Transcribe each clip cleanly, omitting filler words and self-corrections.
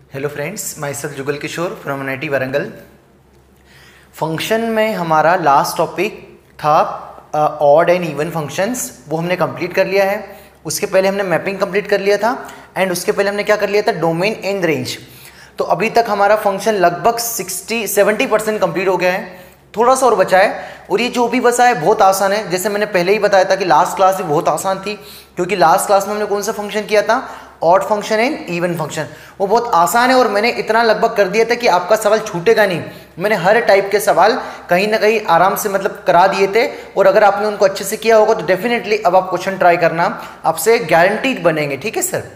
Hello friends, myself Jugal Kishore from NIT Warangal. Function में हमारा last topic था ऑड एंड इवन फंक्शंस, वो हमने कंप्लीट कर लिया है। उसके पहले हमने मैपिंग कंप्लीट कर लिया था एंड उसके पहले हमने क्या कर लिया था, डोमेन एंड रेंज। तो अभी तक हमारा फंक्शन लगभग 70% कंप्लीट हो गया है, थोड़ा सा और बचा है। और ये जो भी बचा है बहुत आसान है, जैसे मैंने पहले ही बताया था कि लास्ट क्लास भी बहुत आसान थी, क्योंकि लास्ट क्लास में हमने कौन सा फंक्शन किया था, odd function and even function. वो बहुत आसान है और मैंने इतना लगभग कर दिया था कि आपका सवाल छूटेगा नहीं। मैंने हर टाइप के सवाल कहीं ना कहीं आराम से करा दिए थे, और अगर आपने उनको अच्छे से किया होगा तो डेफिनेटली अब आप क्वेश्चन ट्राई करना, आपसे गारंटीड बनेंगे। ठीक है सर।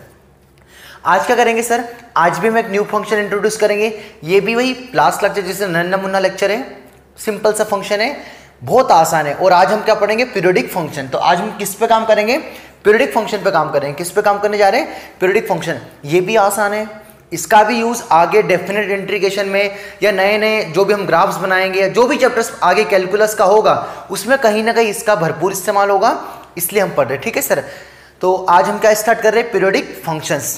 आज क्या करेंगे सर, आज भी हम एक न्यू फंक्शन इंट्रोड्यूस करेंगे। ये भी वही लास्ट लेक्चर जैसे नन्ना मुन्ना लेक्चर है, सिंपल सा फंक्शन है, बहुत आसान है। और आज हम क्या पढ़ेंगे, पीरियोडिक फंक्शन। तो आज हम किस पे काम करेंगे, पीरियोडिक फंक्शन पे काम करेंगे। किस पे काम करने जा रहे हैं, पीरियोडिक फंक्शन। ये भी आसान है, इसका भी यूज आगे डेफिनेट इंटीग्रेशन में या नए नए जो भी हम ग्राफ्स बनाएंगे या जो भी चैप्टर्स आगे कैलकुलस का होगा उसमें कहीं ना कहीं इसका भरपूर इस्तेमाल होगा, इसलिए हम पढ़ रहे हैं। ठीक है सर। तो आज हम क्या स्टार्ट कर रहे हैं, पीरियोडिक फंक्शंस।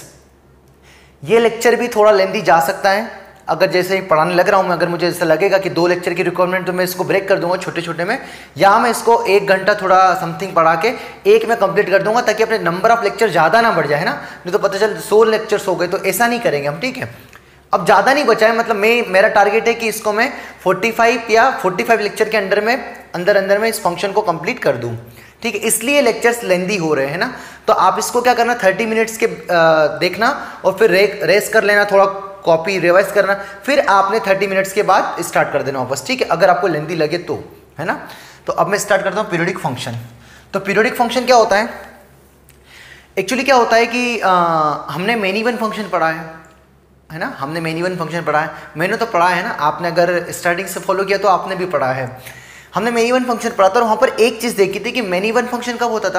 ये लेक्चर भी थोड़ा लेंथी जा सकता है, अगर जैसे ही पढ़ाने लग रहा हूँ मैं, अगर मुझे ऐसा लगेगा कि 2 लेक्चर की रिक्वायरमेंट, तो मैं इसको ब्रेक कर दूंगा छोटे छोटे में, या मैं इसको 1 घंटा थोड़ा समथिंग पढ़ा के एक में कंप्लीट कर दूंगा, ताकि अपने नंबर ऑफ लेक्चर ज़्यादा ना बढ़ जाए, है ना। नहीं तो पता चल 100 लेक्चर्स हो गए, तो ऐसा नहीं करेंगे हम। ठीक है, अब ज़्यादा नहीं बचा है, मतलब मेरा टारगेट है कि इसको मैं 45 या 45 लेक्चर के अंदर में इस फंक्शन को कंप्लीट कर दूँ। ठीक है, इसलिए लेक्चर्स लेंदी हो रहे हैं ना। तो आप इसको क्या करना, 30 मिनट्स के देखना और फिर रेस कर लेना, थोड़ा कॉपी रिवाइज करना, फिर आपने 30 मिनट्स के बाद स्टार्ट कर देना वापस। ठीक है, अगर आपको लेंदी लगे तो, है ना। तो अब मैं स्टार्ट करता हूँ पीरियोडिक फंक्शन। तो पीरियोडिक फंक्शन क्या होता है, एक्चुअली क्या होता है कि हमने मेनी वन फंक्शन पढ़ा है ना, हमने मेनी वन फंक्शन पढ़ा है, मैंने तो पढ़ा है ना, आपने अगर स्टार्टिंग से फॉलो किया तो आपने भी पढ़ा है। हमने मेनी वन फंक्शन पढ़ा था और वहाँ पर एक चीज़ देखी थी कि मेनी वन फंक्शन कब होता था,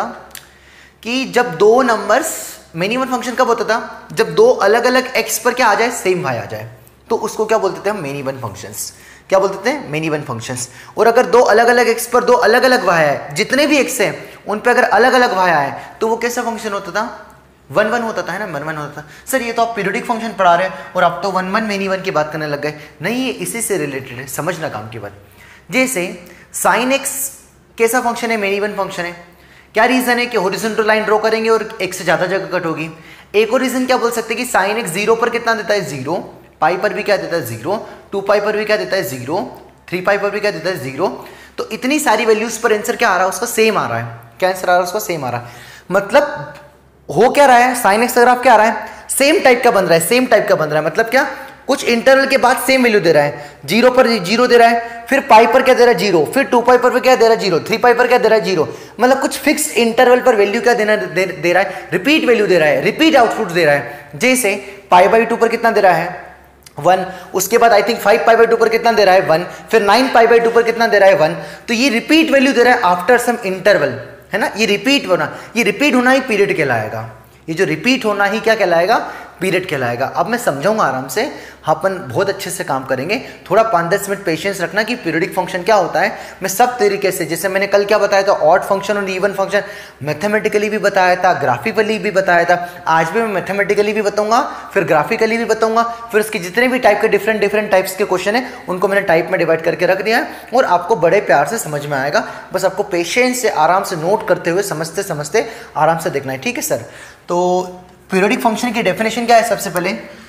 कि जब 2 नंबर्स, मेनी वन फंक्शन कब होता था, जब 2 अलग अलग x पर क्या आ जाए, सेम y आ जाए, तो उसको क्या बोलते थे हम, मेनी वन फंक्शंस। क्या बोलते थे, मेनी वन फंक्शंस। और अगर 2 अलग अलग x पर 2 अलग अलग y है, जितने भी x हैं उन पे अगर अलग अलग y आए तो वो कैसा फंक्शन होता था, 1-1 होता था, है ना, 1-1 होता था। सर ये तो आप पीरियोडिक फंक्शन पढ़ा रहे हैं और आप तो 1-1 मेनी वन की बात करने लग गए। नहीं, ये इसी से रिलेटेड है, समझना काम की बात। जैसे साइन x कैसा फंक्शन है, मेनी वन फंक्शन है। क्या रीजन है कि हॉरिजॉन्टल लाइन ड्रॉ करेंगे और एक से ज्यादा जगह कट होगी। एक और रीजन क्या बोल सकते हैं कि साइन x 0 पर कितना देता है, 0, पाई पर भी क्या देता है, 0, 2 पाई पर भी क्या देता है, 0, 3 पाई पर भी क्या देता है, 0। तो इतनी सारी वैल्यूज पर आंसर क्या आ रहा है, उसका सेम आ रहा है। क्या आंसर आ रहा है, उसका सेम आ रहा है। मतलब हो क्या रहा है, साइन x का ग्राफ क्या आ रहा है, सेम टाइप का बन रहा है, सेम टाइप का बन रहा है। मतलब क्या, कुछ इंटरवल के बाद सेम वैल्यू दे रहा है। 0 पर 0 दे रहा है, फिर पाई पर क्या दे रहा है, 0, फिर 2 पाई पर क्या दे रहा है, 0, 3 पाई पर क्या दे रहा है, 0। मतलब कुछ फिक्स इंटरवल पर वैल्यू क्या दे रहा है, रिपीट वैल्यू दे रहा है, रिपीट आउटपुट दे रहा है। जैसे π/2 पर कितना दे रहा है, 1, उसके बाद आई थिंक 5π/2 पर कितना दे रहा है, 1, फिर 9π/2 पर कितना दे रहा है, 1। तो ये रिपीट वैल्यू दे रहा है आफ्टर सम इंटरवल, है ना। ये रिपीट होना ही पीरियड कहलाएगा। ये जो रिपीट होना ही क्या कहलाएगा, पीरियड कहलाएगा। अब मैं समझाऊंगा आराम से, अपन बहुत अच्छे से काम करेंगे। थोड़ा 5-10 मिनट पेशेंस रखना कि पीरियोडिक फंक्शन क्या होता है। मैं सब तरीके से, जैसे मैंने कल क्या बताया था, ऑड फंक्शन और इवन फंक्शन मैथमेटिकली भी बताया था, ग्राफिकली भी बताया था। आज भी मैं मैथमेटिकली भी बताऊंगा, फिर ग्राफिकली भी बताऊंगा, फिर उसके जितने भी टाइप के डिफरेंट टाइप्स के क्वेश्चन है उनको मैंने टाइप में डिवाइड करके रख दिया है, और आपको बड़े प्यार से समझ में आएगा। बस आपको पेशेंस से आराम से नोट करते हुए समझते समझते आराम से देखना है। ठीक है सर। तो पीरियोडिक फंक्शन की डेफिनेशन क्या है, सबसे पहले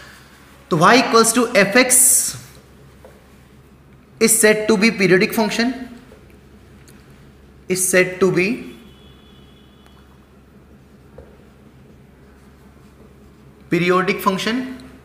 तो y equals to fx is said to be periodic function, is said to be periodic function.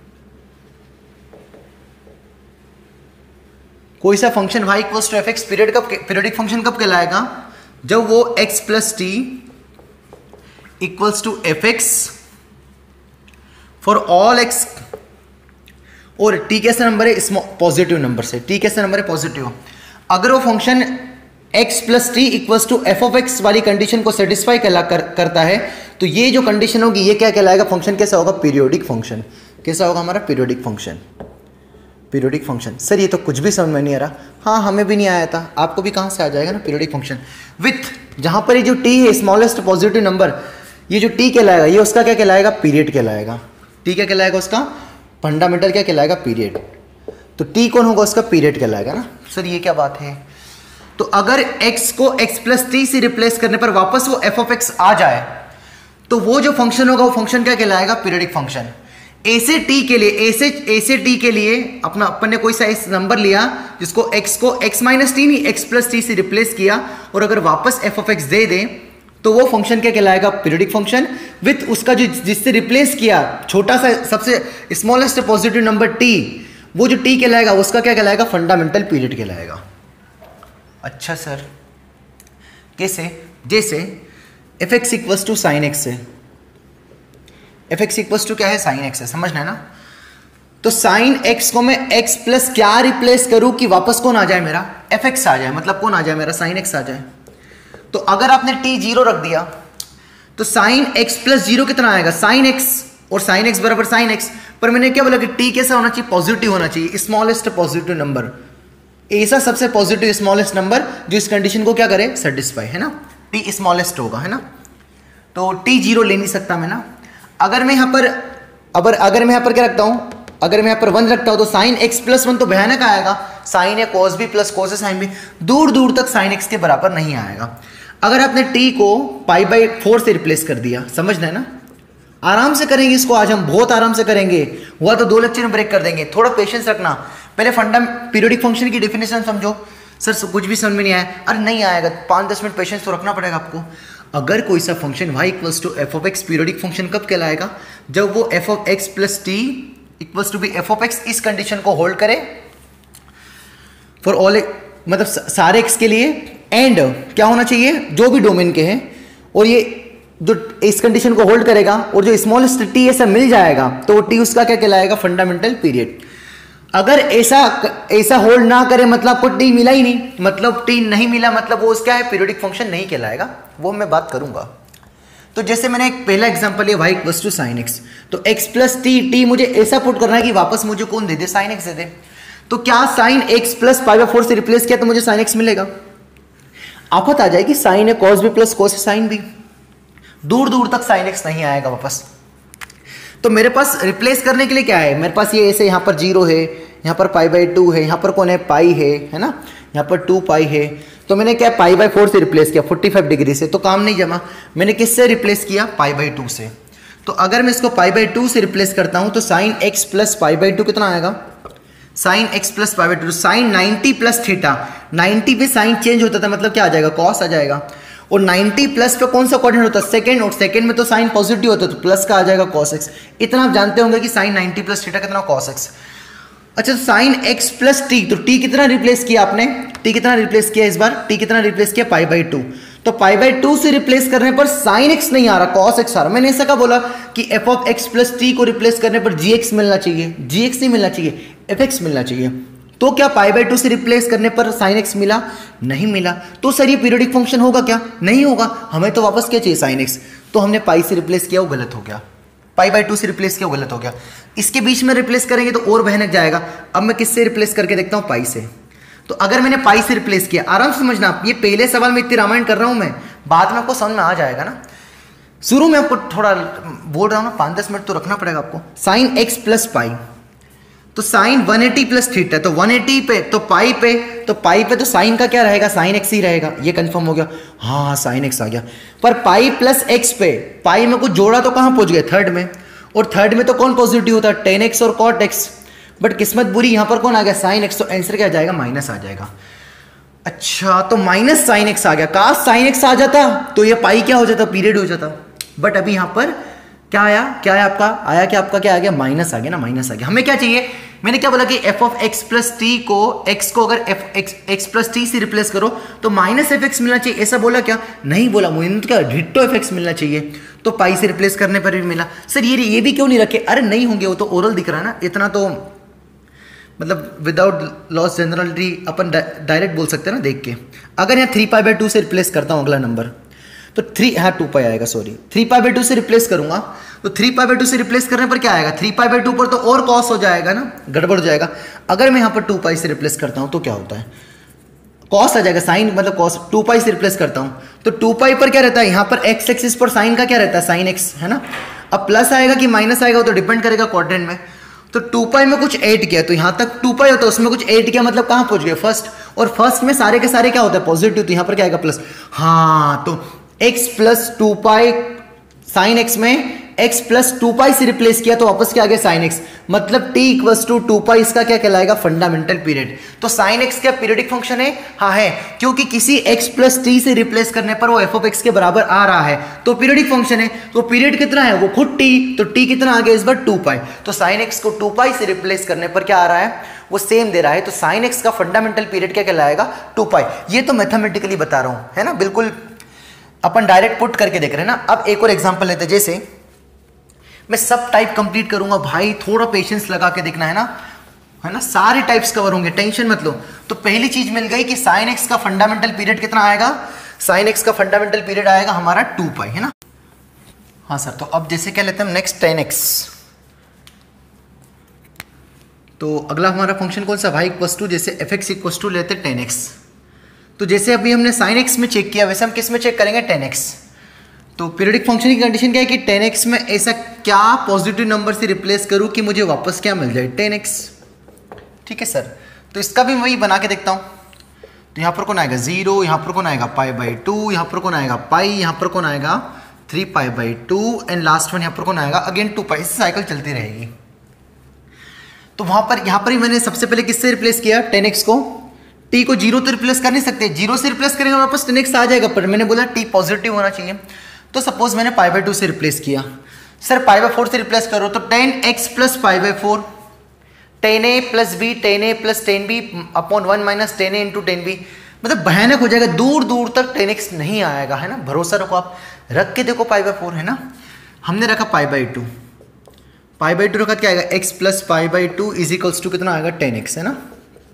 कोई सा function y equals to fx periodic function कब कहलाएगा, जब वो x plus t equals to fx for all x, और t कैसा number है, positive number से। t कैसा नंबर है, पॉजिटिव। अगर वो function x plus t equals to f of x वाली कंडीशन को सेटिस्फाई करता है, तो ये जो कंडीशन होगी ये क्या कहलाएगा, फंक्शन कैसा होगा, पीरियोडिक फंक्शन। कैसा होगा हमारा, periodic function. Periodic function. Sir ये तो कुछ भी समझ में नहीं आ रहा। हाँ, हमें भी नहीं आया था, आपको भी कहाँ से आ जाएगा ना, पीरियोडिक फंक्शन विथ, जहाँ पर ये जो t है स्मॉलेस्ट पॉजिटिव नंबर, ये जो t कहलाएगा ये उसका क्या कहलाएगा, पीरियड कहलाएगा। t क्या कहलाएगा उसका, फंडामेंटल क्या कहलाएगा, पीरियड। तो टी कौन होगा, उसका पीरियड कहलाएगा ना। सर ये क्या बात है, तो अगर x को x प्लस टी से रिप्लेस करने पर वापस वो f ऑफ x आ जाए तो वो जो फंक्शन होगा वो फंक्शन क्या कहलाएगा, पीरियडिक फंक्शन। a से t के लिए, a से t के लिए अपन ने कोई सा इस नंबर लिया जिसको x को x माइनस टी नहीं x प्लस टी से रिप्लेस किया और अगर वापस f ऑफ x दे दें तो वो फंक्शन क्या कहलाएगा, पीरियडिक फंक्शन। विथ उसका जो जिससे रिप्लेस किया छोटा सा सबसे स्मॉलेस्ट पॉजिटिव नंबर t, वो जो t कहलाएगा उसका क्या कहलाएगा, फंडामेंटल पीरियड कहलाएगा। अच्छा सर कैसे, जैसे f x equals to sine x है, एफ एक्स इक्वल्स टू क्या है, साइन एक्स है, समझना है ना। तो साइन एक्स को मैं एक्स प्लस क्या रिप्लेस करूं कि वापस कौन आ जाए, मेरा एफ एक्स आ जाए, मतलब कौन आ जाए, मेरा साइन एक्स आ जाए। तो अगर आपने टी जीरो रख दिया तो साइन एक्स प्लस जीरो कितना आएगा, साइन एक्स, और साइन एक्स बराबर साइन एक्स। पर मैंने क्या बोला कि टी कैसा होना चाहिए, पॉजिटिव होना चाहिए, स्मॉलेस्ट पॉजिटिव नंबर, ऐसा सबसे पॉजिटिव स्मॉलेस्ट नंबर जो इस कंडीशन को क्या करे, सेटिस्फाई, है ना। टी स्मॉलेस्ट होगा, है ना। तो टी जीरो ले नहीं सकता मैं ना। अगर मैं यहाँ पर अगर मैं यहाँ पर क्या रखता हूँ, अगर मैं यहाँ पर 1 रखता हूँ तो साइन एक्स प्लस 1 तो भयानक आएगा, sine a cos b plus cos a sine b, दूर दूर तक साइन एक्स के बराबर नहीं आएगा। अगर आपने टी को पाई बाई 4 से रिप्लेस कर दिया, समझना है ना, आराम से करेंगे इसको, आज हम बहुत आराम से करेंगे, हुआ तो 2 लेक्चर में ब्रेक कर देंगे, थोड़ा पेशेंस रखना। पहले पीरियडिक फंक्शन की डेफिनेशन समझो। सर कुछ भी समझ में नहीं आया, अरे नहीं आएगा, 5-10 मिनट पेशेंस तो रखना पड़ेगा आपको। अगर कोई सा function y equals to f of x periodic function कब कहलाएगा, जब वो f of x plus t equals to b f of x, इस कंडीशन को होल्ड करे फॉर ऑल, मतलब सारे एक्स के लिए, एंड क्या होना चाहिए, जो भी डोमेन के हैं, और ये जो इस कंडीशन को होल्ड करेगा और जो स्मॉलेस्ट टी ऐसा मिल जाएगा तो वो टी उसका क्या कहलाएगा, फंडामेंटल पीरियड। अगर ऐसा होल्ड ना करे मतलब आपको टी मिला ही नहीं, मतलब टी नहीं मिला, मतलब वो उसका है, पीरियडिक फंक्शन नहीं कहलाएगा, वो मैं बात करूंगा। तो जैसे मैंने एक पहला एग्जांपल लिया y equals to sine x, तो x प्लस टी मुझे ऐसा पुट करना है कि वापस मुझे कौन दे दे, साइन एक्स दे दे। तो क्या sine x plus pi by 4 से रिप्लेस किया तो मुझे साइन एक्स मिलेगा, आफत आ जाएगी, sine a cos b plus cos a sine b, दूर दूर तक साइन एक्स नहीं आएगा वापस। तो मेरे पास रिप्लेस करने के लिए क्या है, मेरे पास ये ऐसे यहाँ पर 0 है, यहाँ पर पाई बाई 2 है, यहाँ पर कौन है, पाई है ना, यहाँ पर 2 पाई है। तो मैंने क्या पाई बाई 4 से रिप्लेस किया 45 डिग्री से, तो काम नहीं जमा। मैंने किससे रिप्लेस किया, पाई बाई 2 से। तो अगर मैं इसको पाई बाई 2 से रिप्लेस करता हूँ तो sine x plus pi by 2 कितना आएगा, sine x plus pi by 2, sine 90 plus theta, 90 पे साइन चेंज होता था, मतलब क्या आ जाएगा, कॉस आ जाएगा। और 90 प्लस पे कौन सा कोऑर्डिनेट होता है, सेकंड, और सेकंड में तो साइन पॉजिटिव होता है तो प्लस का आ जाएगा cos x। इतना आप जानते होंगे कि साइन 90 प्लस थीटा कितना, cos x। अच्छा, साइन x प्लस टी, तो t कितना रिप्लेस किया आपने, t कितना रिप्लेस किया इस बार, t कितना रिप्लेस किया, पाई बाई 2। तो पाई बाई 2 से रिप्लेस करने पर साइन x नहीं आ रहा, cos x आ रहा। मैंने ऐसा कहा बोला कि f of x plus t को रिप्लेस करने पर gx मिलना चाहिए, gx नहीं मिलना चाहिए, fx मिलना चाहिए। तो क्या पाई बाई 2 से रिप्लेस करने पर साइन एक्स मिला, नहीं मिला। तो सर ये पीरियडिक फंक्शन होगा क्या, नहीं होगा, हमें तो वापस क्या चाहिए, साइन एक्स। तो हमने पाई से रिप्लेस किया, वो गलत हो गया, पाई बाई 2 से रिप्लेस किया, वो गलत हो गया। इसके बीच में रिप्लेस करेंगे तो और भयानक जाएगा। अब मैं किससे रिप्लेस करके देखता हूँ, पाई से। तो अगर मैंने पाई से रिप्लेस किया, आराम से समझना, ये पहले सवाल में इतनी रामायण कर रहा हूँ मैं, बाद में आपको समझ में आ जाएगा ना। शुरू में आपको थोड़ा बोल रहा हूँ ना, 5-10 मिनट तो रखना पड़ेगा आपको। साइन एक्स प्लस पाई, तो साइन 180 प्लस थीटा, तो 180 पे तो पाई पे तो साइन का क्या रहेगा, साइन एक्स ही रहेगा, ये कंफर्म हो गया। हाँ साइन एक्स आ गया। पर पाई प्लस एक्स पे, पाई में कुछ जोड़ा तो कहाँ पहुंच गया, थर्ड में, और थर्ड में तो कौन पॉजिटिव होता है, टेन एक्स और कॉट एक्स। बट किस्मत बुरी, यहाँ पर कौन आ गया, साइन एक्स, तो आंसर क्या आ जाएगा, माइनस आ जाएगा। अच्छा, तो माइनस साइन एक्स आ गया। काश साइन एक्स आ जाता तो ये पाई क्या हो जाता, पीरियड हो जाता। बट अभी यहाँ पर क्या आया, क्या है आपका, आया क्या आपका, क्या आ गया, माइनस आ गया ना, माइनस आ गया। हमें क्या चाहिए, मैंने क्या बोला कि f of x plus t को, एक्स को अगर एफ एक्स प्लस टी से रिप्लेस करो तो माइनस एफ एक्स मिलना चाहिए, ऐसा बोला क्या, नहीं बोला। मुझे तो क्या डिट्टो एफ एक्स मिलना चाहिए, तो पाई से रिप्लेस करने पर भी मिला। सर ये भी क्यों नहीं रखे, अरे नहीं होंगे, वो तो ओरल दिख रहा है ना, इतना तो मतलब विदाउट लॉस जनरलिटी अपन डायरेक्ट बोल सकते हैं ना देख के। अगर यहाँ 3 पाई बाई 2 से रिप्लेस करता हूँ अगला नंबर, तो 3, हाँ 2 पाई आएगा, सॉरी 3 पाई बाई 2 से रिप्लेस करूंगा, तो 3 पाई बाई 2 से रिप्लेस करने पर क्या आएगा, 3 पाई बाई 2 पर तो और कॉस हो जाएगा ना, गड़बड़ हो जाएगा। अगर मैं यहाँ पर 2 पाई से रिप्लेस करता हूँ तो क्या होता है, कॉस आ जाएगा, साइन मतलब कॉस। 2 पाई से रिप्लेस करता हूँ तो 2 पाई पर क्या रहता है, यहाँ पर एक्स एक्सिस पर साइन का क्या रहता है, साइन एक्स, है ना। अब प्लस आएगा कि माइनस आएगा वो तो डिपेंड करेगा क्वाड्रेंट में। तो 2 पाई में कुछ ऐड किया, तो यहां तक 2 पाई होता है, उसमें कुछ ऐड किया मतलब कहां पहुंच गए फर्स्ट, और फर्स्ट में सारे के सारे क्या होता है पॉजिटिव, तो यहां पर क्या आएगा प्लस। हाँ, तो x plus 2 pi sine x में x प्लस 2 पाई से रिप्लेस किया तो वापस क्या आ गया साइन एक्स, मतलब t इक्वल्स टू 2 पाई इसका क्या कहलाएगा फंडामेंटल पीरियड। तो साइन एक्स क्या पीरियडिक फंक्शन है? हाँ है, क्योंकि किसी x प्लस t से रिप्लेस करने पर वो f ऑफ x के बराबर आ रहा है, तो पीरियडिक फंक्शन है। तो पीरियड कितना है? वो खुद t, तो t कितना आ गया इस बार 2 पाई, तो साइन एक्स को 2 पाई से रिप्लेस करने पर क्या आ रहा है? वो सेम दे रहा है, तो साइन एक्स का फंडामेंटल पीरियड क्या कहलाएगा? 2 पाई। ये तो मैथमेटिकली बता रहा हूं, है ना, बिल्कुल अपन डायरेक्ट पुट करके देख रहे हैं ना। अब एक और एग्जांपल लेते हैं, जैसे मैं सब टाइप कंप्लीट करूंगा भाई, थोड़ा पेशेंस लगा के देखना है ना, सारे टाइप्स कवर होंगे, टेंशन मत लो। तो पहली चीज मिल गई कि साइन एक्स का फंडामेंटल पीरियड कितना आएगा? साइन एक्स का फंडामेंटल पीरियड आएगा हमारा 2 पाई, है ना। हाँ सर, तो अब जैसे क्या लेते हैं नेक्स्ट tan x, तो अगला हमारा फंक्शन कौन सा भाई? इक्वल्स टू, जैसे fx इक्वल्स टू लेते हैं tan x। तो जैसे अभी हमने sin x में चेक किया, वैसे हम किस में चेक करेंगे? tan x। तो पीरियडिक फंक्शन की कंडीशन क्या है कि tan x में ऐसा क्या पॉजिटिव नंबर से रिप्लेस करूं कि मुझे वापस क्या मिल जाए? tan x। ठीक है सर, तो इसका भी वही बना के देखता हूं। तो यहाँ पर कौन आएगा 0, यहाँ पर कौन आएगा π/2, यहाँ पर कौन आएगा पाई, यहाँ पर कौन आएगा 3π/2 एंड लास्ट वन यहाँ पर कौन आएगा अगेन 2 पाई। इससे साइकिल चलती रहेगी। तो वहां पर यहाँ पर ही मैंने सबसे पहले किससे रिप्लेस किया? tan x को। t को 0 तो रिप्लेस कर नहीं सकते, 0 से रिप्लेस करेंगे वापस tan x आ जाएगा, पर मैंने बोला t पॉजिटिव होना चाहिए। तो सपोज मैंने π/2 से रिप्लेस किया, सर π/4 से रिप्लेस करो तो tan x plus π/4, tan a plus b, tan a plus tan b upon 1 minus tan a into tan b, मतलब भयानक हो जाएगा, दूर दूर तक tan x नहीं आएगा, है ना। भरोसा रखो, आप रख के देखो π/4, है ना। हमने रखा π/2, π/2 रखा क्या आएगा? x plus π/2 is equals to कितना आएगा? tan x, है ना।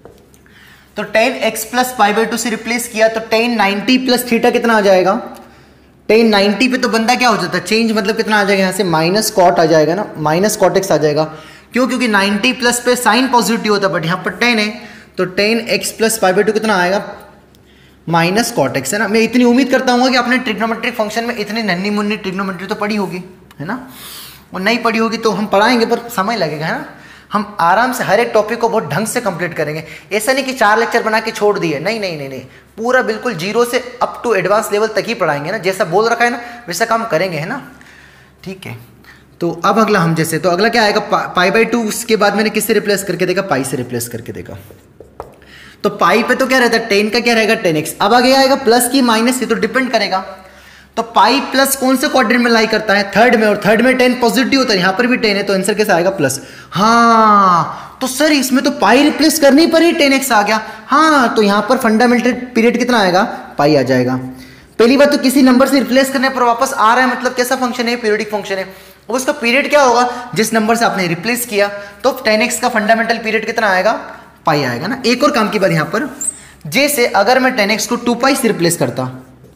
तो tan x प्लस π/2 से रिप्लेस किया तो tan 90 प्लस थीटा कितना आ जाएगा? tan 90 पे तो बंदा क्या हो जाता है चेंज, मतलब कितना आ जाएगा यहाँ से माइनस कॉट आ जाएगा ना, माइनस कॉट एक्स आ जाएगा। क्यों? क्योंकि 90 प्लस पे साइन पॉजिटिव होता है, बट यहाँ पर tan है, तो tan x प्लस π/2 कितना आएगा? माइनस कॉट एक्स, है ना। मैं इतनी उम्मीद करता हूँ कि आपने ट्रिग्नोमेट्रिक फंक्शन में इतनी नन्ही मुन्नी ट्रिग्नोमेट्री तो पढ़ी होगी, है ना। और नहीं पढ़ी होगी तो हम पढ़ाएंगे, पर समय लगेगा, है ना। हम आराम से हर एक टॉपिक को बहुत ढंग से कंप्लीट करेंगे। ऐसा नहीं कि 4 लेक्चर बना के छोड़ दिए, नहीं नहीं नहीं नहीं, पूरा बिल्कुल 0 से अप टू एडवांस लेवल तक ही पढ़ाएंगे ना। जैसा बोल रखा है ना वैसा काम करेंगे, है ना। ठीक है, तो अब अगला हम जैसे, तो अगला क्या आएगा? π/2। उसके बाद मैंने किससे रिप्लेस करके देखा? पाई से रिप्लेस करके देखा। तो पाई पे तो क्या रहता है? tan का क्या रहेगा? tan x। अब आगे आएगा प्लस की माइनस, ये तो डिपेंड करेगा। तो पाई प्लस कौन से क्वाड्रेंट में लाई करता है? थर्ड में, और थर्ड में tan पॉजिटिव होता है, यहाँ पर भी tan है, तो आंसर कैसा आएगा? प्लस। हाँ, तो सर इसमें तो पाई रिप्लेस करने पर ही tan x आ गया। हाँ, तो यहाँ पर फंडामेंटल पीरियड कितना आएगा? पाई आ जाएगा। पहली बात तो किसी नंबर से रिप्लेस करने पर वापस आ रहा है, मतलब कैसा फंक्शन है? पीरियडिक फंक्शन है। अब उसका पीरियड क्या होगा? जिस नंबर से आपने रिप्लेस किया, तो tan x का फंडामेंटल पीरियड कितना आएगा? पाई आएगा ना। एक और काम की बात यहाँ पर, जैसे अगर मैं tan x को 2 पाई से रिप्लेस करता,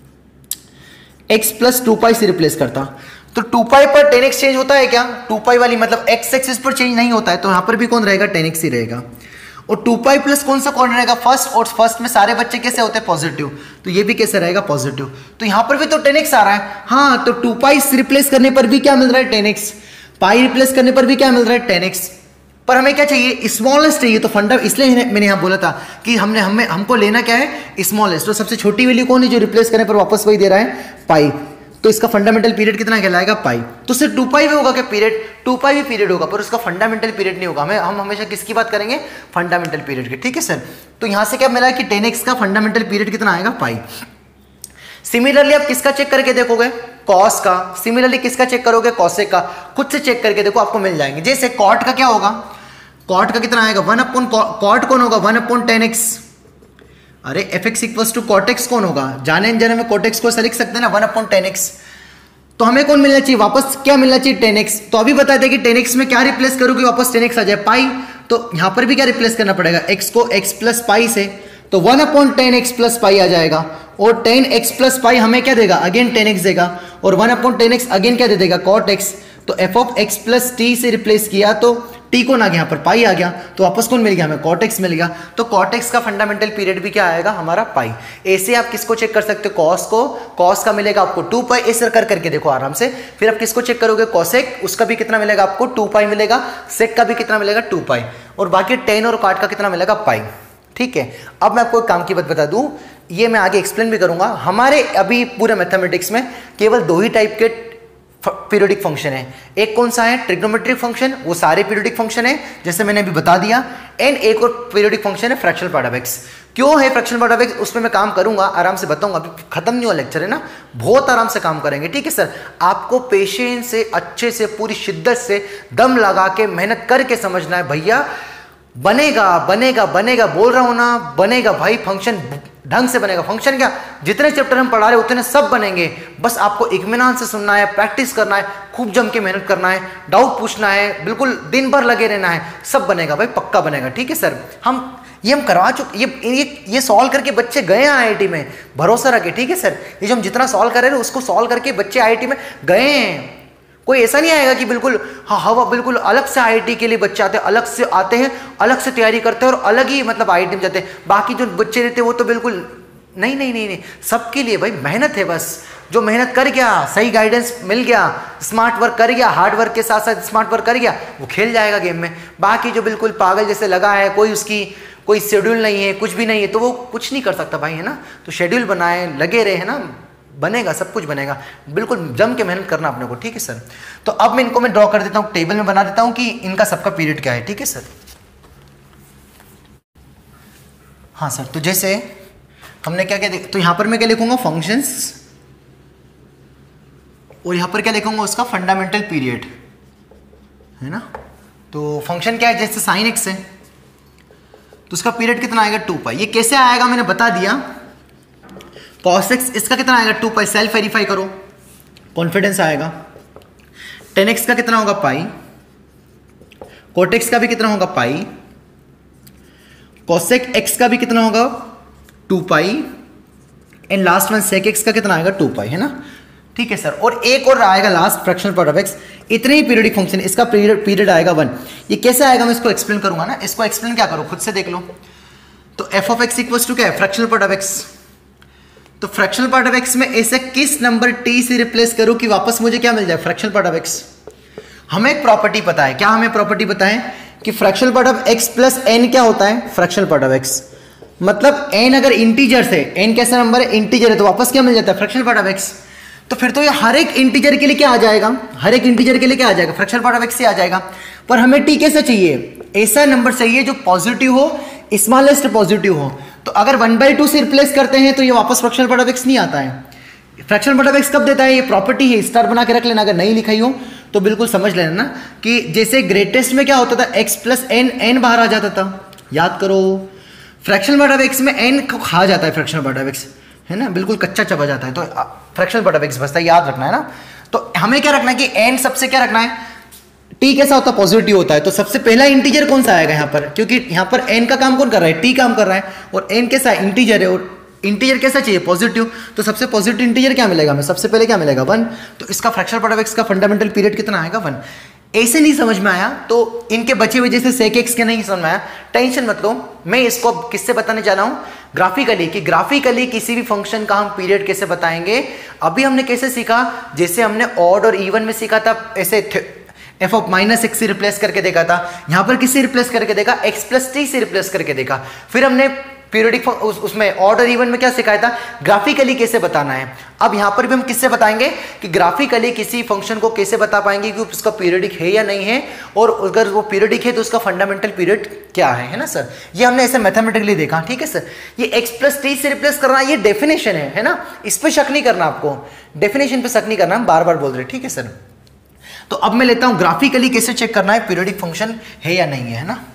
x प्लस 2 पाई से रिप्लेस करता, तो 2 पाई पर tan x चेंज होता है क्या? 2 पाई वाली मतलब x एक्सिस पर चेंज नहीं होता है, तो यहाँ पर भी कौन रहेगा? tan x ही रहेगा। और 2 पाई प्लस कौन सा कौन रहेगा? फर्स्ट, और फर्स्ट में सारे बच्चे कैसे होते हैं? पॉजिटिव, तो ये भी कैसे रहेगा? पॉजिटिव। तो यहाँ पर भी तो tan x आ रहा है। हाँ, तो 2 पाई से रिप्लेस करने पर भी क्या मिल रहा है? tan x। पाई रिप्लेस करने पर भी क्या मिल रहा है? tan x। पर हमें क्या चाहिए? स्मॉलेस्ट चाहिए। तो फंडा, इसलिए मैंने यहाँ बोला था कि हमको लेना क्या है? स्मॉलेस्ट। तो सबसे छोटी वैल्यू कौन है जो रिप्लेस करने पर वापस वही दे रहा है? पाई। तो इसका फंडामेंटल पीरियड कितना कहलाएगा? पाई। तो सिर्फ 2 पाई भी होगा क्या पीरियड? 2 पाई भी पीरियड होगा, पर उसका फंडामेंटल पीरियड नहीं होगा। हम हमेशा किसकी बात करेंगे? फंडामेंटल पीरियड की। ठीक है सर, तो यहाँ से क्या मिला कि tan x का फंडामेंटल पीरियड कितना आएगा? पाई। सिमिलरली आप किसका चेक करके देखोगे? कॉस का। सिमिलरली किसका चेक करोगे? कॉसेक का। खुद से चेक करके देखो, आपको मिल जाएंगे। जैसे कॉट का क्या होगा? कॉट का कितना आएगा? 1 अपॉन कॉट कौन होगा? 1 अपॉन tan x। अरे fx equals to cot x कौन होगा? जाने अनजाने में cot x को ऐसा लिख सकते हैं ना, 1 अपॉन tan x। तो हमें कौन मिलना चाहिए वापस? क्या मिलना चाहिए? tan x। तो अभी बता दें कि tan x में क्या रिप्लेस करोगे वापस? tan x आ जाए पाई। तो यहां पर भी क्या रिप्लेस करना पड़ेगा? x को x प्लस पाई से, तो 1 upon tan x plus pi आ जाएगा। और tan x प्लस पाई हमें क्या देगा? अगेन tan x देगा। और 1 अपॉन tan x अगेन क्या दे देगा? cot x। तो f of x plus t से रिप्लेस किया तो टी कौन आ गया यहाँ पर, पाई आ गया, तो वापस कौन मिल गया हमें, कॉट एक्स मिल गया। तो कॉट एक्स का फंडामेंटल पीरियड भी क्या आएगा हमारा पाई। ऐसे आप किसको चेक कर सकते हो, कॉस को, कॉस का मिलेगा आपको 2 पाई, ऐसे करके देखो आराम से। फिर आप किसको चेक करोगे, कॉसेक, उसका भी कितना मिलेगा आपको 2 पाई मिलेगा, सेक का भी कितना मिलेगा 2 पाई, और बाकी टेन और काट का कितना मिलेगा पाई। ठीक है, अब मैं आपको एक काम की बात बता दूं, ये मैं आगे एक्सप्लेन भी करूंगा। हमारे अभी पूरे मैथमेटिक्स में केवल 2 ही टाइप के पीरियोडिक फंक्शन है। एक कौन सा है, ट्रिग्नोमेट्रिक फंक्शन, वो सारे पीरियोडिक फंक्शन है जैसे मैंने अभी बता दिया। एंड एक और पीरियोडिक फंक्शन है फ्रैक्शनल पार्ट ऑफ एक्स। क्यों है फ्रैक्शनल पार्ट ऑफ एक्स, उसमें मैं काम करूंगा, आराम से बताऊंगा, अभी खत्म नहीं हुआ लेक्चर है ना, बहुत आराम से काम करेंगे। ठीक है सर, आपको पेशेंस से, अच्छे से, पूरी शिद्दत से, दम लगा के, मेहनत करके समझना है भैया। बनेगा बनेगा बनेगा, बोल रहा हूं ना, बनेगा भाई, फंक्शन ढंग से बनेगा। फंक्शन क्या, जितने चैप्टर हम पढ़ा रहे उतने सब बनेंगे, बस आपको इत्मीनान से सुनना है, प्रैक्टिस करना है, खूब जम के मेहनत करना है, डाउट पूछना है, बिल्कुल दिन भर लगे रहना है, सब बनेगा भाई, पक्का बनेगा। ठीक है सर, हम करवा चुके, ये सॉल्व करके बच्चे गए हैं आईआईटी में, भरोसा रखे। ठीक है सर, ये जो हम जितना सॉल्व कर रहे हैं उसको सॉल्व करके बच्चे आईआईटी में गए हैं। कोई ऐसा नहीं आएगा कि बिल्कुल हवा, बिल्कुल अलग से आईआईटी के लिए बच्चे आते हैं, अलग से आते हैं, अलग से तैयारी करते हैं और अलग ही मतलब आईआईटी में जाते हैं। बाकी जो बच्चे रहते हैं वो तो बिल्कुल नहीं नहीं नहीं नहीं, सबके लिए भाई मेहनत है। बस जो मेहनत कर गया, सही गाइडेंस मिल गया, स्मार्ट वर्क कर गया, हार्ड वर्क के साथ साथ स्मार्ट वर्क कर गया, वो खेल जाएगा गेम में। बाकी जो बिल्कुल पागल जैसे लगा है, कोई उसकी कोई शेड्यूल नहीं है, कुछ भी नहीं है, तो वो कुछ नहीं कर सकता भाई, है ना। तो शेड्यूल बनाए, लगे रहे, है ना, बनेगा, सब कुछ बनेगा। बिल्कुल जम के मेहनत करना अपने को। ठीक है सर, तो अब मैं इनको ड्रॉ कर देता हूँ, टेबल में बना देता हूँ कि इनका सबका पीरियड क्या है। ठीक है सर, हाँ सर, तो जैसे हमने क्या क्या तो यहाँ पर मैं क्या लिखूंगा, फंक्शंस, और यहाँ पर क्या लिखूंगा, उसका फंडामेंटल पीरियड, है ना। तो फंक्शन क्या है, जैसे साइन एक्स है तो उसका पीरियड कितना आएगा 2 पाई। ये कैसे आएगा मैंने बता दिया। कॉस एक्स, इसका कितना आएगा 2 पाई, सेल्फ वेरीफाई करो, कॉन्फिडेंस आएगा। टेन एक्स का कितना होगा पाई, कोट एक्स का भी कितना होगा पाई, कोसेक एक्स का भी कितना होगा 2 pi, and last one sec x का कितना आएगा 2 पाई, है ना। ठीक है सर, और एक और आएगा last, fractional part of x. इतने ही पीरियडिक फंक्शन, इसका पीरियड आएगा 1। ये कैसे आएगा मैं इसको एक्सप्लेन करूंगा ना, इसको एक्सप्लेन क्या करो खुद से देख लो। तो f of x equals to क्या है, फ्रैक्शनल पार्ट ऑफ एक्स। तो फ्रैक्शनल पार्ट ऑफ एक्स में ऐसे किस नंबर टी से रिप्लेस करूं कि वापस मुझे क्या मिल जाए, फ्रैक्शनल पार्ट ऑफ एक्स। हमें एक प्रॉपर्टी पता है, क्या हमें प्रॉपर्टी पता है कि fractional part of x plus n क्या होता है, फ्रैक्शनल पार्ट ऑफ एक्स। मतलब एन अगर इंटीजर से, एन कैसा नंबर है, इंटीजर है, तो वापस क्या मिल जाता है, फ्रैक्शनल पार्ट ऑफ एक्स। तो फिर तो ये हर एक इंटीजर के लिए क्या आ जाएगा, हर एक इंटीजर के लिए क्या आ जाएगा, फ्रैक्शनल पार्ट ऑफ एक्स से आ जाएगा। पर हमें टी कैसा चाहिए, ऐसा नंबर चाहिए जो पॉजिटिव हो, स्मॉलेस्ट पॉजिटिव हो। तो अगर 1/2 से रिप्लेस करते हैं तो ये वापस फ्रैक्शनल पार्ट ऑफ एक्स नहीं आता है। फ्रैक्शनल पार्ट ऑफ एक्स कब देता है, ये प्रॉपर्टी है, स्टार बना के रख लेना, अगर नहीं लिखाई हो तो बिल्कुल समझ लेना ना, कि जैसे ग्रेटेस्ट में क्या होता था, एक्स प्लस एन, एन बाहर आ जाता था, याद करो। फ्रैक्शनल पार्ट ऑफ एक्स में एन को खा जाता है, फ्रैक्शनल पार्ट ऑफ एक्स, है ना, बिल्कुल कच्चा चबा जाता है, तो फ्रैक्शनल पार्ट ऑफ एक्स बचता है, याद रखना है ना। तो हमें क्या रखना है कि एन सबसे क्या रखना है, टी कैसा होता है, पॉजिटिव होता है। तो सबसे पहला इंटीजर कौन सा आएगा यहाँ पर, क्योंकि यहाँ पर एन का काम कौन कर रहा है, टी काम कर रहा है, और एन कैसा है, इंटीजर है, और इंटीजर कैसा चाहिए, पॉजिटिव। तो सबसे पॉजिटिव इंटीजर क्या मिलेगा हमें, सबसे पहले क्या मिलेगा 1। तो इसका फ्रैक्शनल पार्ट ऑफ एक्स का फंडामेंटल पीरियड कितना आएगा 1। ऐसे नहीं समझ में आया तो इनके बचे हुए जैसे सेक एक्स के नहीं समझ में आया, टेंशन मत लो, मैं इसको किससे बताने जा रहा हूँ, ग्राफिकली, कि ग्राफिकली किसी भी फंक्शन का हम पीरियड कैसे बताएंगे। अभी हमने कैसे सीखा, जैसे हमने ऑड और इवन में सीखा था, ऐसे एफ ऑफ माइनस एक्स से रिप्लेस करके देखा था, यहां पर किससे रिप्लेस करके देखा, एक्स प्लस टी से रिप्लेस करके देखा। फिर हमने पीरियडिक उसमें ऑड और इवन में क्या सिखाया था, ग्राफिकली कैसे बताना है। अब यहां पर भी हम किससे बताएंगे कि ग्राफिकली किसी फंक्शन को कैसे बता पाएंगे कि उसका पीरियडिक है या नहीं है, और अगर वो पीरियडिक है तो उसका फंडामेंटल पीरियड क्या है ना सर। ये हमने ऐसे मैथमेटिकली देखा, ठीक है सर। ये एक्स प्लस टी से रिप्लेस करना, ये डेफिनेशन है ना, इस पर शक नहीं करना, आपको डेफिनेशन पे शक नहीं करना, हम बार बार बोल रहे, ठीक है सर। तो अब मैं लेता हूं ग्राफिकली कैसे चेक करना है पीरियडिक फंक्शन है या नहीं है ना।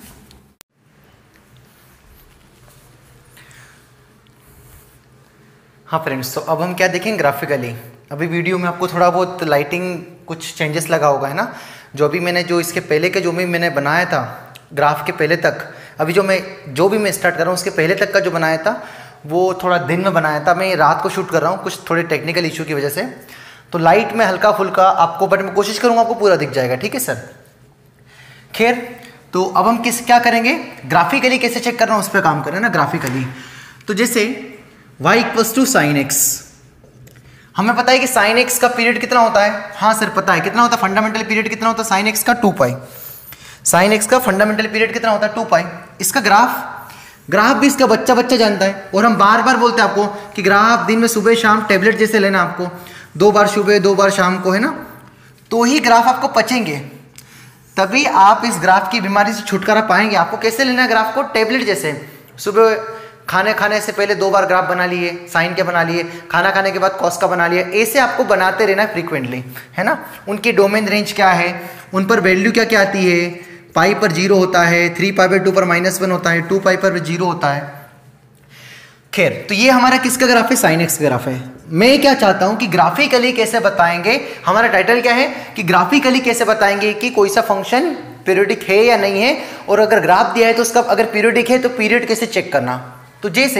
हाँ फ्रेंड्स, तो अब हम क्या देखेंगे ग्राफिकली। अभी वीडियो में आपको थोड़ा बहुत लाइटिंग कुछ चेंजेस लगा होगा, है ना। जो अभी मैंने जो इसके पहले के जो भी मैंने बनाया था ग्राफ के पहले तक, अभी जो भी मैं स्टार्ट कर रहा हूँ उसके पहले तक का जो बनाया था वो थोड़ा दिन में बनाया था, मैं रात को शूट कर रहा हूँ कुछ थोड़े टेक्निकल इशू की वजह से। तो लाइट में हल्का फुल्का आपको, बट मैं कोशिश करूँगा आपको पूरा दिख जाएगा, ठीक है सर। खैर तो अब हम क्या करेंगे, ग्राफिकली कैसे चेक करना उस पर काम करें ना ग्राफिकली। तो जैसे y equals to sine x, हमें पता है कि साइन एक्स का पीरियड कितना होता है, हाँ सर पता है कितना होता है, फंडामेंटल पीरियड कितना होता है साइन एक्स का 2 पाई, साइन एक्स का फंडामेंटल पीरियड कितना होता है 2 पाई। इसका ग्राफ भी इसका बच्चा जानता है, और हम बार बार बोलते हैं आपको कि ग्राफ दिन में सुबह शाम टेबलेट जैसे लेना आपको, 2 बार सुबह 2 बार शाम को, है ना, तो ही ग्राफ आपको पचेंगे, तभी आप इस ग्राफ की बीमारी से छुटकारा पाएंगे। आपको कैसे लेना है ग्राफ को, टेबलेट जैसे, सुबह खाने से पहले 2 बार ग्राफ बना लिए, साइन के बना लिए, खाना खाने के बाद कॉस का बना लिया, ऐसे आपको बनाते रहना है फ्रीक्वेंटली, है ना। उनकी डोमेन रेंज क्या है, उन पर वैल्यू क्या क्या आती है, पाई पर 0 होता है, 3 पाई पर 2 पर -1 होता है, 2 पाई पर 0 होता है। खैर, तो ये हमारा किसका ग्राफ है, साइन एक्स का ग्राफ है। मैं क्या चाहता हूं कि ग्राफिकली कैसे बताएंगे, हमारा टाइटल क्या है कि ग्राफिकली कैसे बताएंगे कि कोई सा फंक्शन पीरियोडिक है या नहीं है, और अगर ग्राफ दिया है तो उसका अगर पीरियोडिक है तो पीरियड कैसे चेक करना। तो जैसे